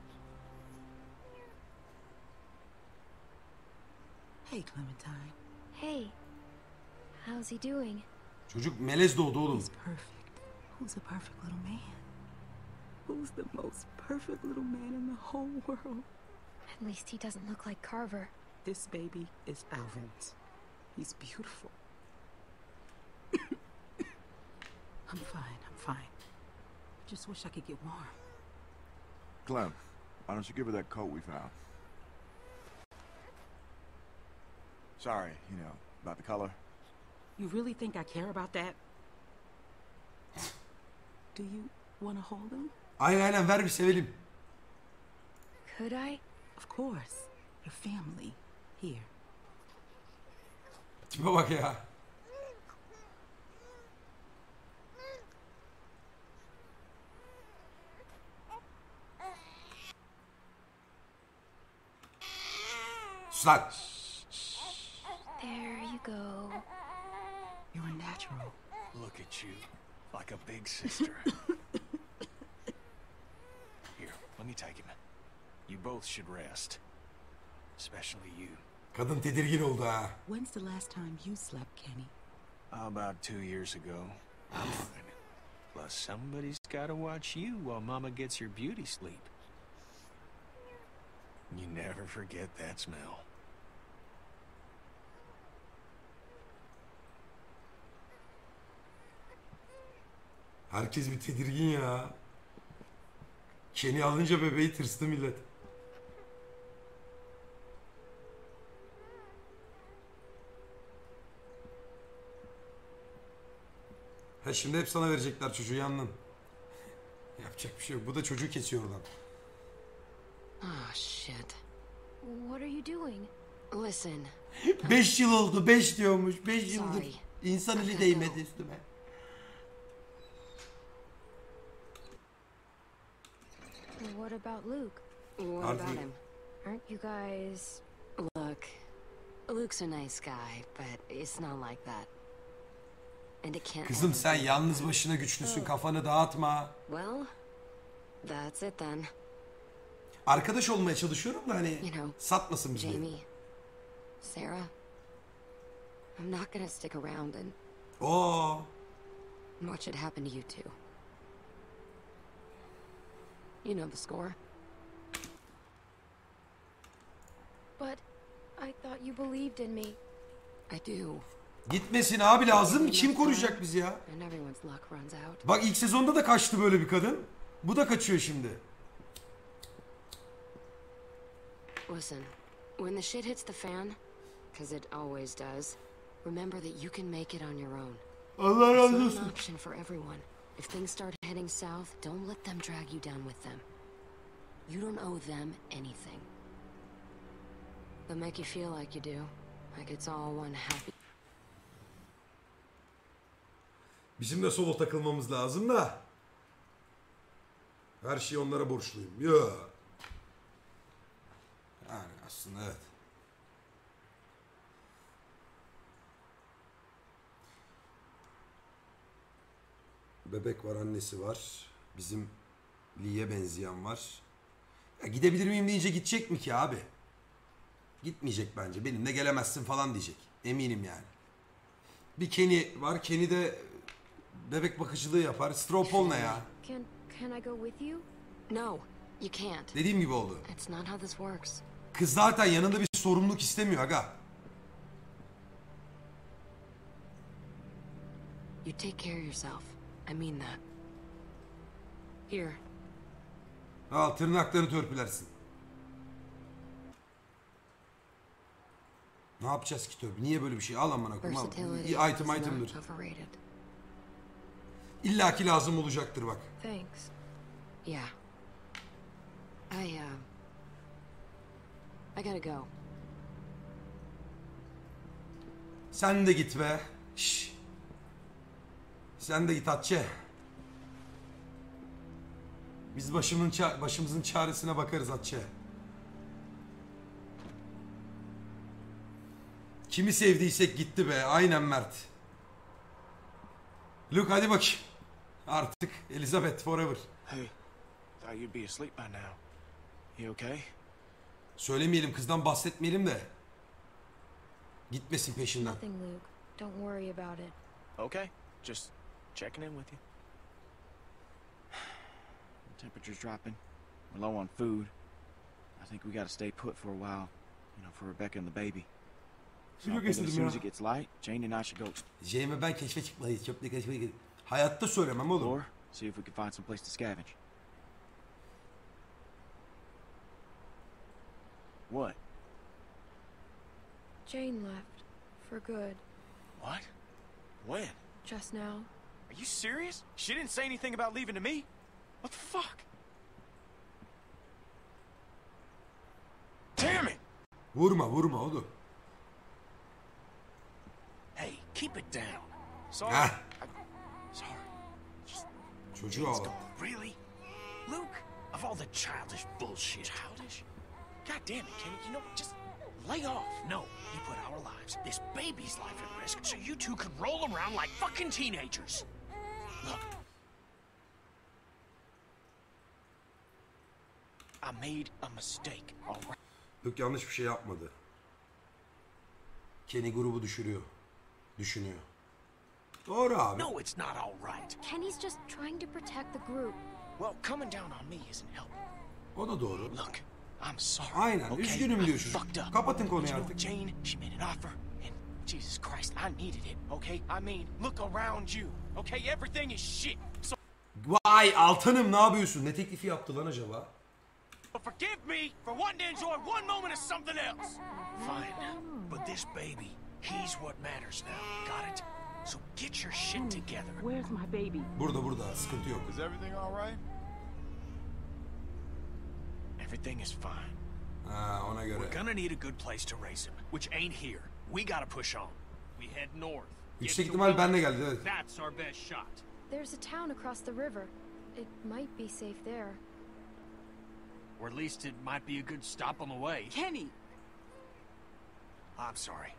Hey, Clementine. Hey, how's he doing? Çocuk melez doğdu oğlum. He's perfect. Who's a perfect little man? Who's the most perfect little man in the whole world? At least he doesn't look like Carver. This baby is Alvin's. He's beautiful. I'm fine, I'm fine. I just wish I could get warm. Clem, why don't you give her that coat we found? Sorry, you know, about the color. You really think I care about that? Do you want to hold him? Aynen aynen, ver bir sevelim. Could I? Of course. Your family. Here. Tipe bak ya. Sus lan. There you go. You're a natural. Look at you, like a big sister. Here, let me take him. You both should rest. Especially you. Kadın tedirgin oldu ha. When's the last time you slept, Kenny? About two years ago. Fine. Plus, somebody's gotta watch you while Mama gets your beauty sleep. You never forget that smell. Herkes bir tedirgin ya. Kenny alınca bebeği tırstı millet. Ha şimdi hep sana verecekler çocuğu, yandın. Yapacak bir şey yok. Bu da çocuğu kesiyor oradan. Oh, shit. What are you doing? Listen. Beş yıl oldu. Beş diyormuş. Beş yıldır. Sorry. İnsan eli değmedi üstüme. What about Luke? What Aren't about we- him? Aren't you guys... Look, Luke's a nice guy, but it's not like that. And it can't Kızım ever sen be. yalnız başına güçlüsün. Kafanı dağıtma. Well, that's it then. Arkadaş olmaya çalışıyorum da hani You know, satmasın bizi. Jamie, Sarah, I'm not gonna stick around and Oo. watch it happen to you too. You know the score. But I thought you believed in me. I do. Gitmesin abi, lazım. Kim koruyacak bizi ya? And everyone's luck runs out. Bak ilk sezonda da kaçtı böyle bir kadın. Bu da kaçıyor şimdi. Listen, when the shit hits the fan, because it always does, remember that you can make it on your own. Allah It's razı not an olsun. option for everyone. If things start heading south, don't let them drag you down with them. You don't owe them anything. They'll make you feel like you do, like it's all one happy. Bizim de solo takılmamız lazım da. Her şeyi onlara borçluyum. Ya. Yani aslında evet. Bebek var, annesi var. Bizim Lee'ye benzeyen var. Ya gidebilir miyim deyince gidecek mi ki abi? Gitmeyecek bence. Benimle gelemezsin falan diyecek. Eminim yani. Bir Kenny var. Kenny de bebek bakıcılığı yapar. Stropol ne ya? Can can I go with you? No, you can't. Dediğim gibi oldu. It's not how this works. Kız zaten yanında bir sorumluluk istemiyor aga. You take care of yourself. I mean that. Here. Al tırnaklarını törpülersin. Ne yapacağız ki törpü? Niye böyle bir şey? Al amına koyayım. Al. Versatility İyi item is item'dır. not overrated. İlla ki lazım olacaktır bak. Thanks. Yeah. I, uh... I gotta go. Sen de git be. Şş. Sen de git Hatice. Biz başımın ça- başımızın çaresine bakarız Hatice. Kimi sevdiysek gitti be. Aynen Mert. Luke hadi bak. Artık Elizabeth forever. Hey, thought you'd be asleep by now. You okay? Söylemeyelim, kızdan bahsetmeyelim de. Gitmesin peşinden. Nothing, Luke. Don't worry about it. Okay, just checking in with you. The temperature's dropping. We're low on food. I think we gotta stay put for a while. You know, for Rebecca and the baby. So I think as soon as it gets light, Jane and I should go Jane'e ben keşfe çıkmayı, çöple keşfe gidip. Hayatta söylemem oğlum. or see if we can find some place to scavenge. What? Jane left. For good. What? When? Just now. Are you serious? She didn't say anything about leaving to me? What the fuck? Damn it! Vurma vurma oğlum. Hey, keep it down. Sorry. Heh. I- sorry. Just Çocuğu Jane's al. gone. Really? Luke, of all the childish bullshit. Childish? God damn it, Kenny, you know, just lay off. No, you put our lives, this baby's life at risk, so you two could roll around like fucking teenagers. Look. I made a mistake, all right? Luke yanlış bir şey yapmadı. Kenny grubu düşürüyor. Düşünüyor. Doğru abi. No, it's not all right. Kenny's just trying to protect the group. Well, coming down on me isn't helping. O da doğru. Look, I'm sorry. Aynen, okay? üzgünüm I diyor çocuk. fucked up. Kapatın But konuyu you know, artık. Jane, she made an offer, and Jesus Christ, I needed it, okay? I mean, look around you, okay? Everything is shit. So Vay Altanım, ne yapıyorsun? Ne teklifi yaptı lan acaba? Forgive me for wanting to enjoy one moment of something else. fine, but this baby, he's what matters now. Got it? So get your shit together. Where's my baby? Burada burada, sıkıntı yok. Is everything all right? Everything is fine. Ha, ona We're göre. gonna need a good place to raise him, which ain't here. We gotta push on. We head north. Yüksek Get to ihtimal benle Willows. geldi, evet. That's our best shot. There's a town across the river. It might be safe there. Or at least it might be a good stop on the way. Kenny! I'm sorry.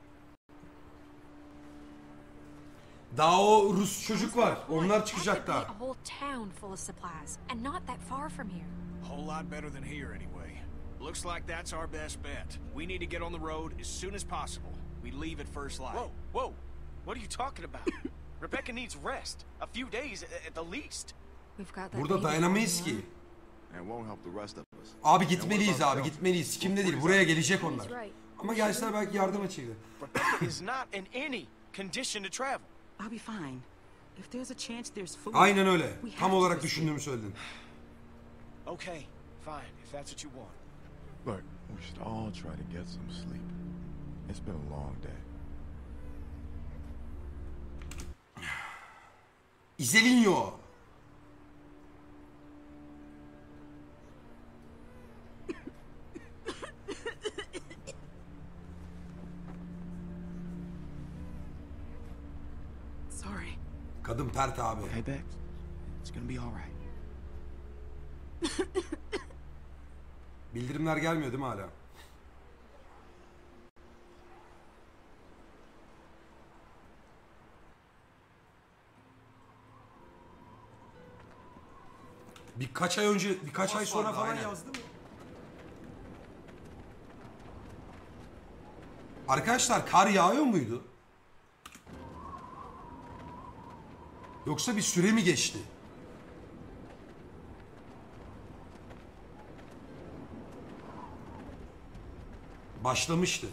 Daha o Rus çocuk var. Onlar çıkacak That could be daha. a whole town full of supplies, and not that far from here. Whole lot better than here, anyway. Looks like that's our best bet. We need to get on the road as soon as possible. We leave at first light. Whoa, whoa. What are you talking about? Rebecca needs rest. A few days a- at the least. We've got that Burada baby dayanamayız coming ki. And won't help the rest of us. Abi And gitmeliyiz what about abi, shelter? gitmeliyiz. Kimde değil, We'll buraya gelecek onlar. He's right. Ama gelseler belki yardım açıydı. Rebecca is not in any condition to travel. I'll be fine. If there's a chance there's food. Aynen öyle. we have Tam to olarak risk it. düşündüğümü söyledin. Okay, fine, if that's what you want. Look, we should all try to get some sleep. It's been a long day. İzelinyo. Sorry. Kadın pert abi. Hey, Bex. It's gonna be all right. Bildirimler gelmiyor değil mi hala? Birkaç ay önce, birkaç ay sonra falan yazdı mı? Arkadaşlar kar yağıyor muydu? Yoksa bir süre mi geçti? Başlamıştı.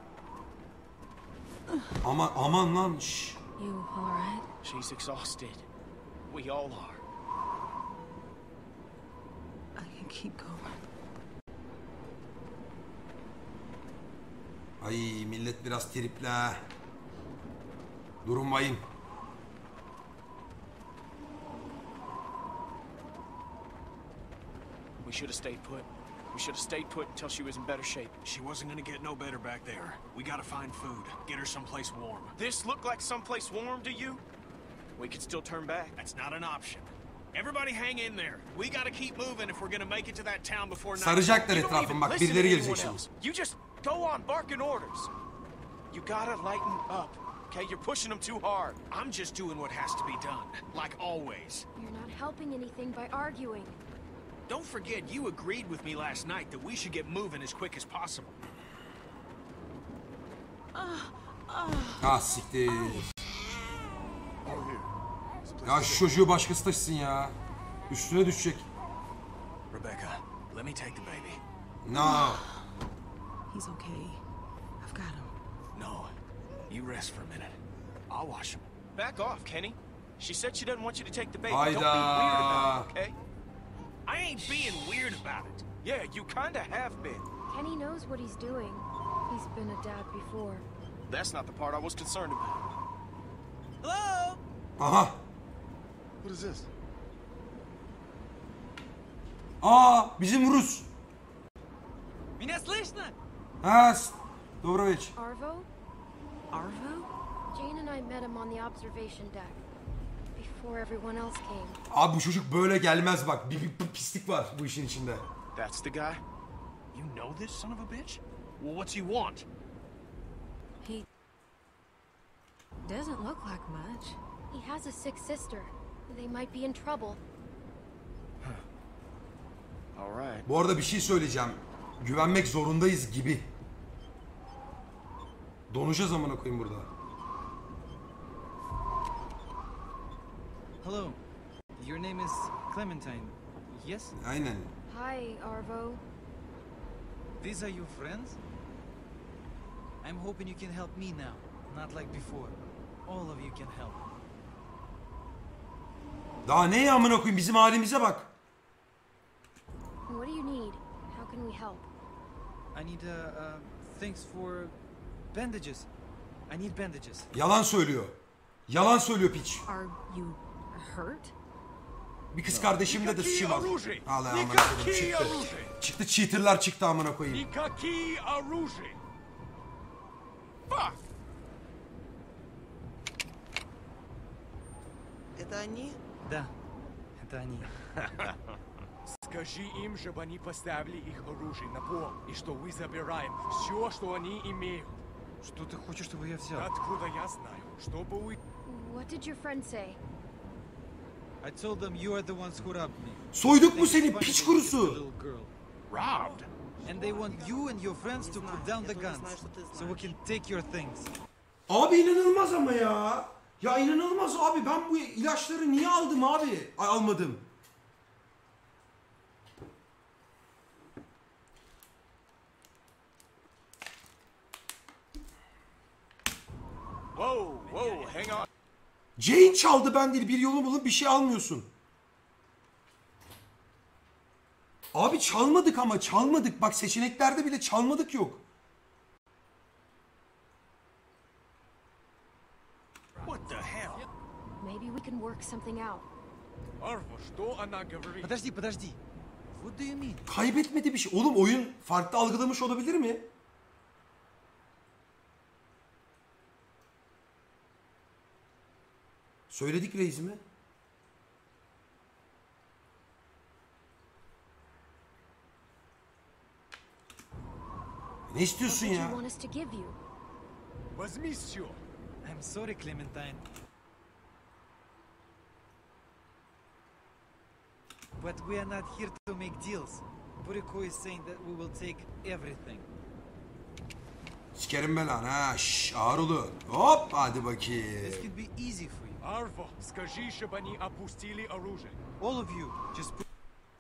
Ama aman lan. Şş. You alright? She's exhausted. We all are. I can keep going. Ay millet biraz tripli ha. Durum vahim. We should have stayed put. We should have stayed put until she was in better shape. She wasn't gonna get no better back there. We gotta find food. Get her someplace warm. This looked like someplace warm to you? We could still turn back. That's not an option. Everybody hang in there. We gotta keep moving if we're gonna make it to that town before night. Saracaklar You don't etrafım even bak listen to birileri anyone gelecek şimdi. else. You just go on barking orders. You gotta lighten up. Okay, you're pushing them too hard. I'm just doing what has to be done, like always. You're not helping anything by arguing. Don't forget, you agreed with me last night that we should get moving as quick as possible. Ha siktir. Ya şu çocuğu başkası taşısın ya. Üstüne düşecek. Rebecca, let me take the baby. No. He's okay. I've got him. No, you rest for a minute. I'll wash him. Back off, Kenny. She said she doesn't want you to take the baby. Hayda. Don't be weird about it, okay? I ain't being weird about it. Yeah, you kinda have been. Kenny knows what he's doing. He's been a dad before. That's not the part I was concerned about. Hello? Aha. What is this? Aa bizim Rus. Меня слышно? Ha. Dobrovic. Arvo? Arvo? Jane and I met him on the observation deck. Before everyone else came. Abi bu çocuk böyle gelmez bak. Bir, bir, bir pislik var bu işin içinde. That's the guy? You know this son of a bitch? Well, what's he want? He doesn't look like much. He has a sick sister. They might be in trouble. All right. Bu arada bir şey söyleyeceğim. Güvenmek zorundayız gibi. Donacağız amına koyayım burada. Hello. Your name is Clementine. Yes? Aynen. Hi, Arvo. These are your friends? I'm hoping you can help me now, not like before. All of you can help. Daha ne ya amına koyayım bizim halimize bak. What do you need? How can we help? I need uh, uh things for bandages. I need bandages. Yalan söylüyor. Yalan söylüyor piç. Are you hurt? Bir kız kardeşimde de suçu var. оружие! Allah amına Никакие koyayım çıktı. оружие! Çıktı cheaterlar çıktı amına koyayım. Никакие оружие! Fuck! Это они? Да, это они. Скажи им, чтобы они поставили их оружие на пол, и что мы забираем все, что они имеют. Что ты хочешь, чтобы я взял? Откуда я знаю? Чтобы вы... What did your friend say? I told them you are the ones who robbed me. Soyduk mu They seni find piç the kurusu? little girl. Robbed? And they want you and your friends to put down the guns, so we can take your things. Abi inanılmaz ama ya. Ya inanılmaz abi ben bu ilaçları niye aldım abi? Ay almadım. Whoa, whoa, hang on. Jane çaldı ben değil bir yolu bulup bir şey almıyorsun. Abi çalmadık ama çalmadık. Bak seçeneklerde bile çalmadık yok. What the hell? Maybe we can work something out. Арво, что она говорит? Подожди, подожди. What do you mean? Kaybetmedi bir şey. Oğlum oyun farklı algılamış olabilir mi? Söyledik reis mi? Ne istiyorsun What did ya? you want us to give you? Возьми всё. I'm sorry, Clementine. But we are not here to make deals. Buriko is saying that we will take everything. Sikerim ben lan ha. Şşş, ağır olun. Hop hadi bakayım. This could be easy for you. Арво, скажи, чтобы они опустили оружие. All of you, just put,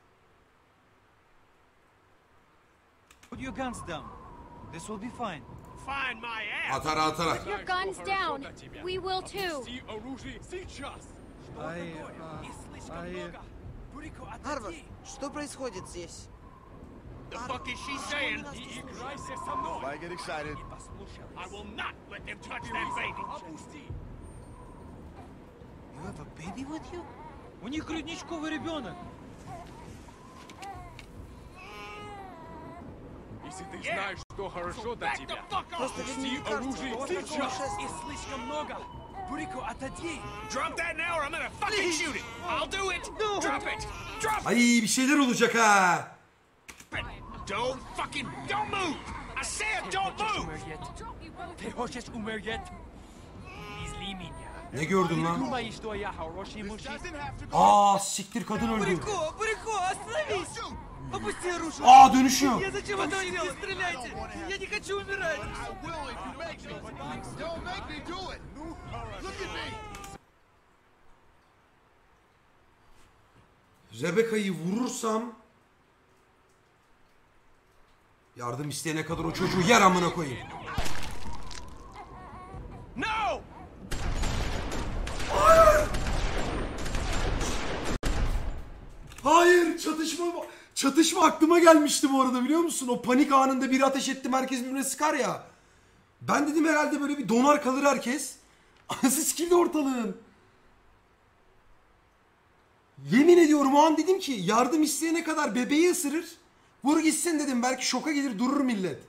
put your guns down. This will be fine. Find my ass. Atar atar. Your guns down. We will too. Опусти оружие сейчас. I, uh, I, uh, Арва, что происходит здесь? The fuck is she saying? Не играйся со мной. Why get excited? I will not let them touch that baby. Опусти. You have a baby with you? У них грудничковый ребенок. Если ты знаешь, что хорошо для Back the тебя, fuck off. Просто ведь опусти мне кажется, оружие что он такое сейчас. шествие. Слишком много. Бурико, отойди. Drop that now or I'm gonna fucking shoot it. I'll do it. Drop it. Drop Ay bir şeyler olacak ha. it. Don't fucking don't move. I said don't move. Ты хочешь умереть? Изли меня. Ne gördün lan? Думаешь, что я хороший мужчина? Aa siktir kadın öldü. Бурико, Бурико, остановись! Опусти оружие! Aa dönüşüyor. Я зачем это делал? Не стреляйте! Я не хочу умирать! Rebecca'yı vurursam yardım isteyene kadar o çocuğu yer amına koyayım. No. Hayır çatışma çatışma aklıma gelmişti bu arada biliyor musun? O panik anında biri ateş etti herkes birbirine sıkar ya. Ben dedim herhalde böyle bir donar kalır herkes. Anası sikildi ortalığın. Yemin ediyorum o an dedim ki yardım isteyene kadar bebeği ısırır. Vur gitsin dedim belki şoka gelir durur millet.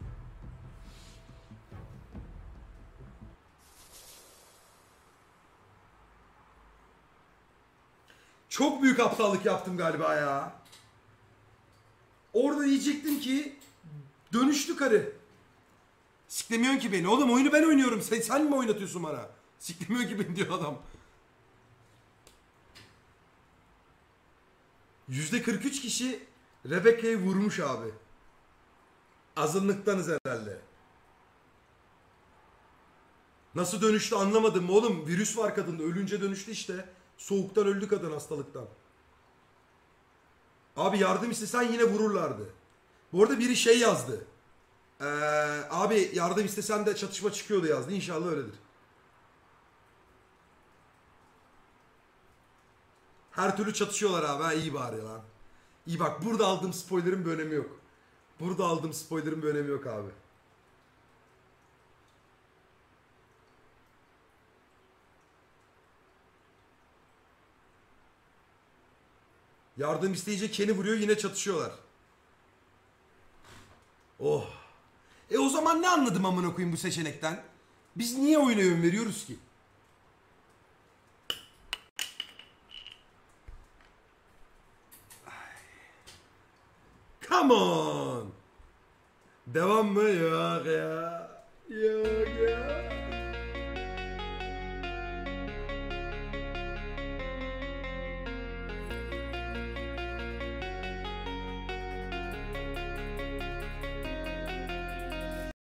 Çok büyük aptallık yaptım galiba ya. Orada diyecektim ki dönüştü karı. Siklemiyorsun ki beni. Oğlum oyunu ben oynuyorum. Sen, sen mi oynatıyorsun bana? Siklemiyor ki beni diyor adam. yüzde kırk üç kişi Rebecca'yı vurmuş abi. Azınlıktanız herhalde. Nasıl dönüştü anlamadım oğlum. Virüs var kadında. Ölünce dönüştü işte. Soğuktan öldü kadın hastalıktan. Abi yardım istesen yine vururlardı. Bu arada biri şey yazdı. Ee, abi yardım istesen de çatışma çıkıyordu yazdı. İnşallah öyledir. Her türlü çatışıyorlar abi. Ha, iyi bari lan. İyi bak burada aldığım spoiler'ın bir önemi yok. Burada aldığım spoiler'ın bir önemi yok abi. Yardım isteyince Ken'i vuruyor yine çatışıyorlar. Oh. E o zaman ne anladım amına koyayım bu seçenekten? Biz niye oyuna yön veriyoruz ki? Come on. Devam mı? Yok ya. Yok ya.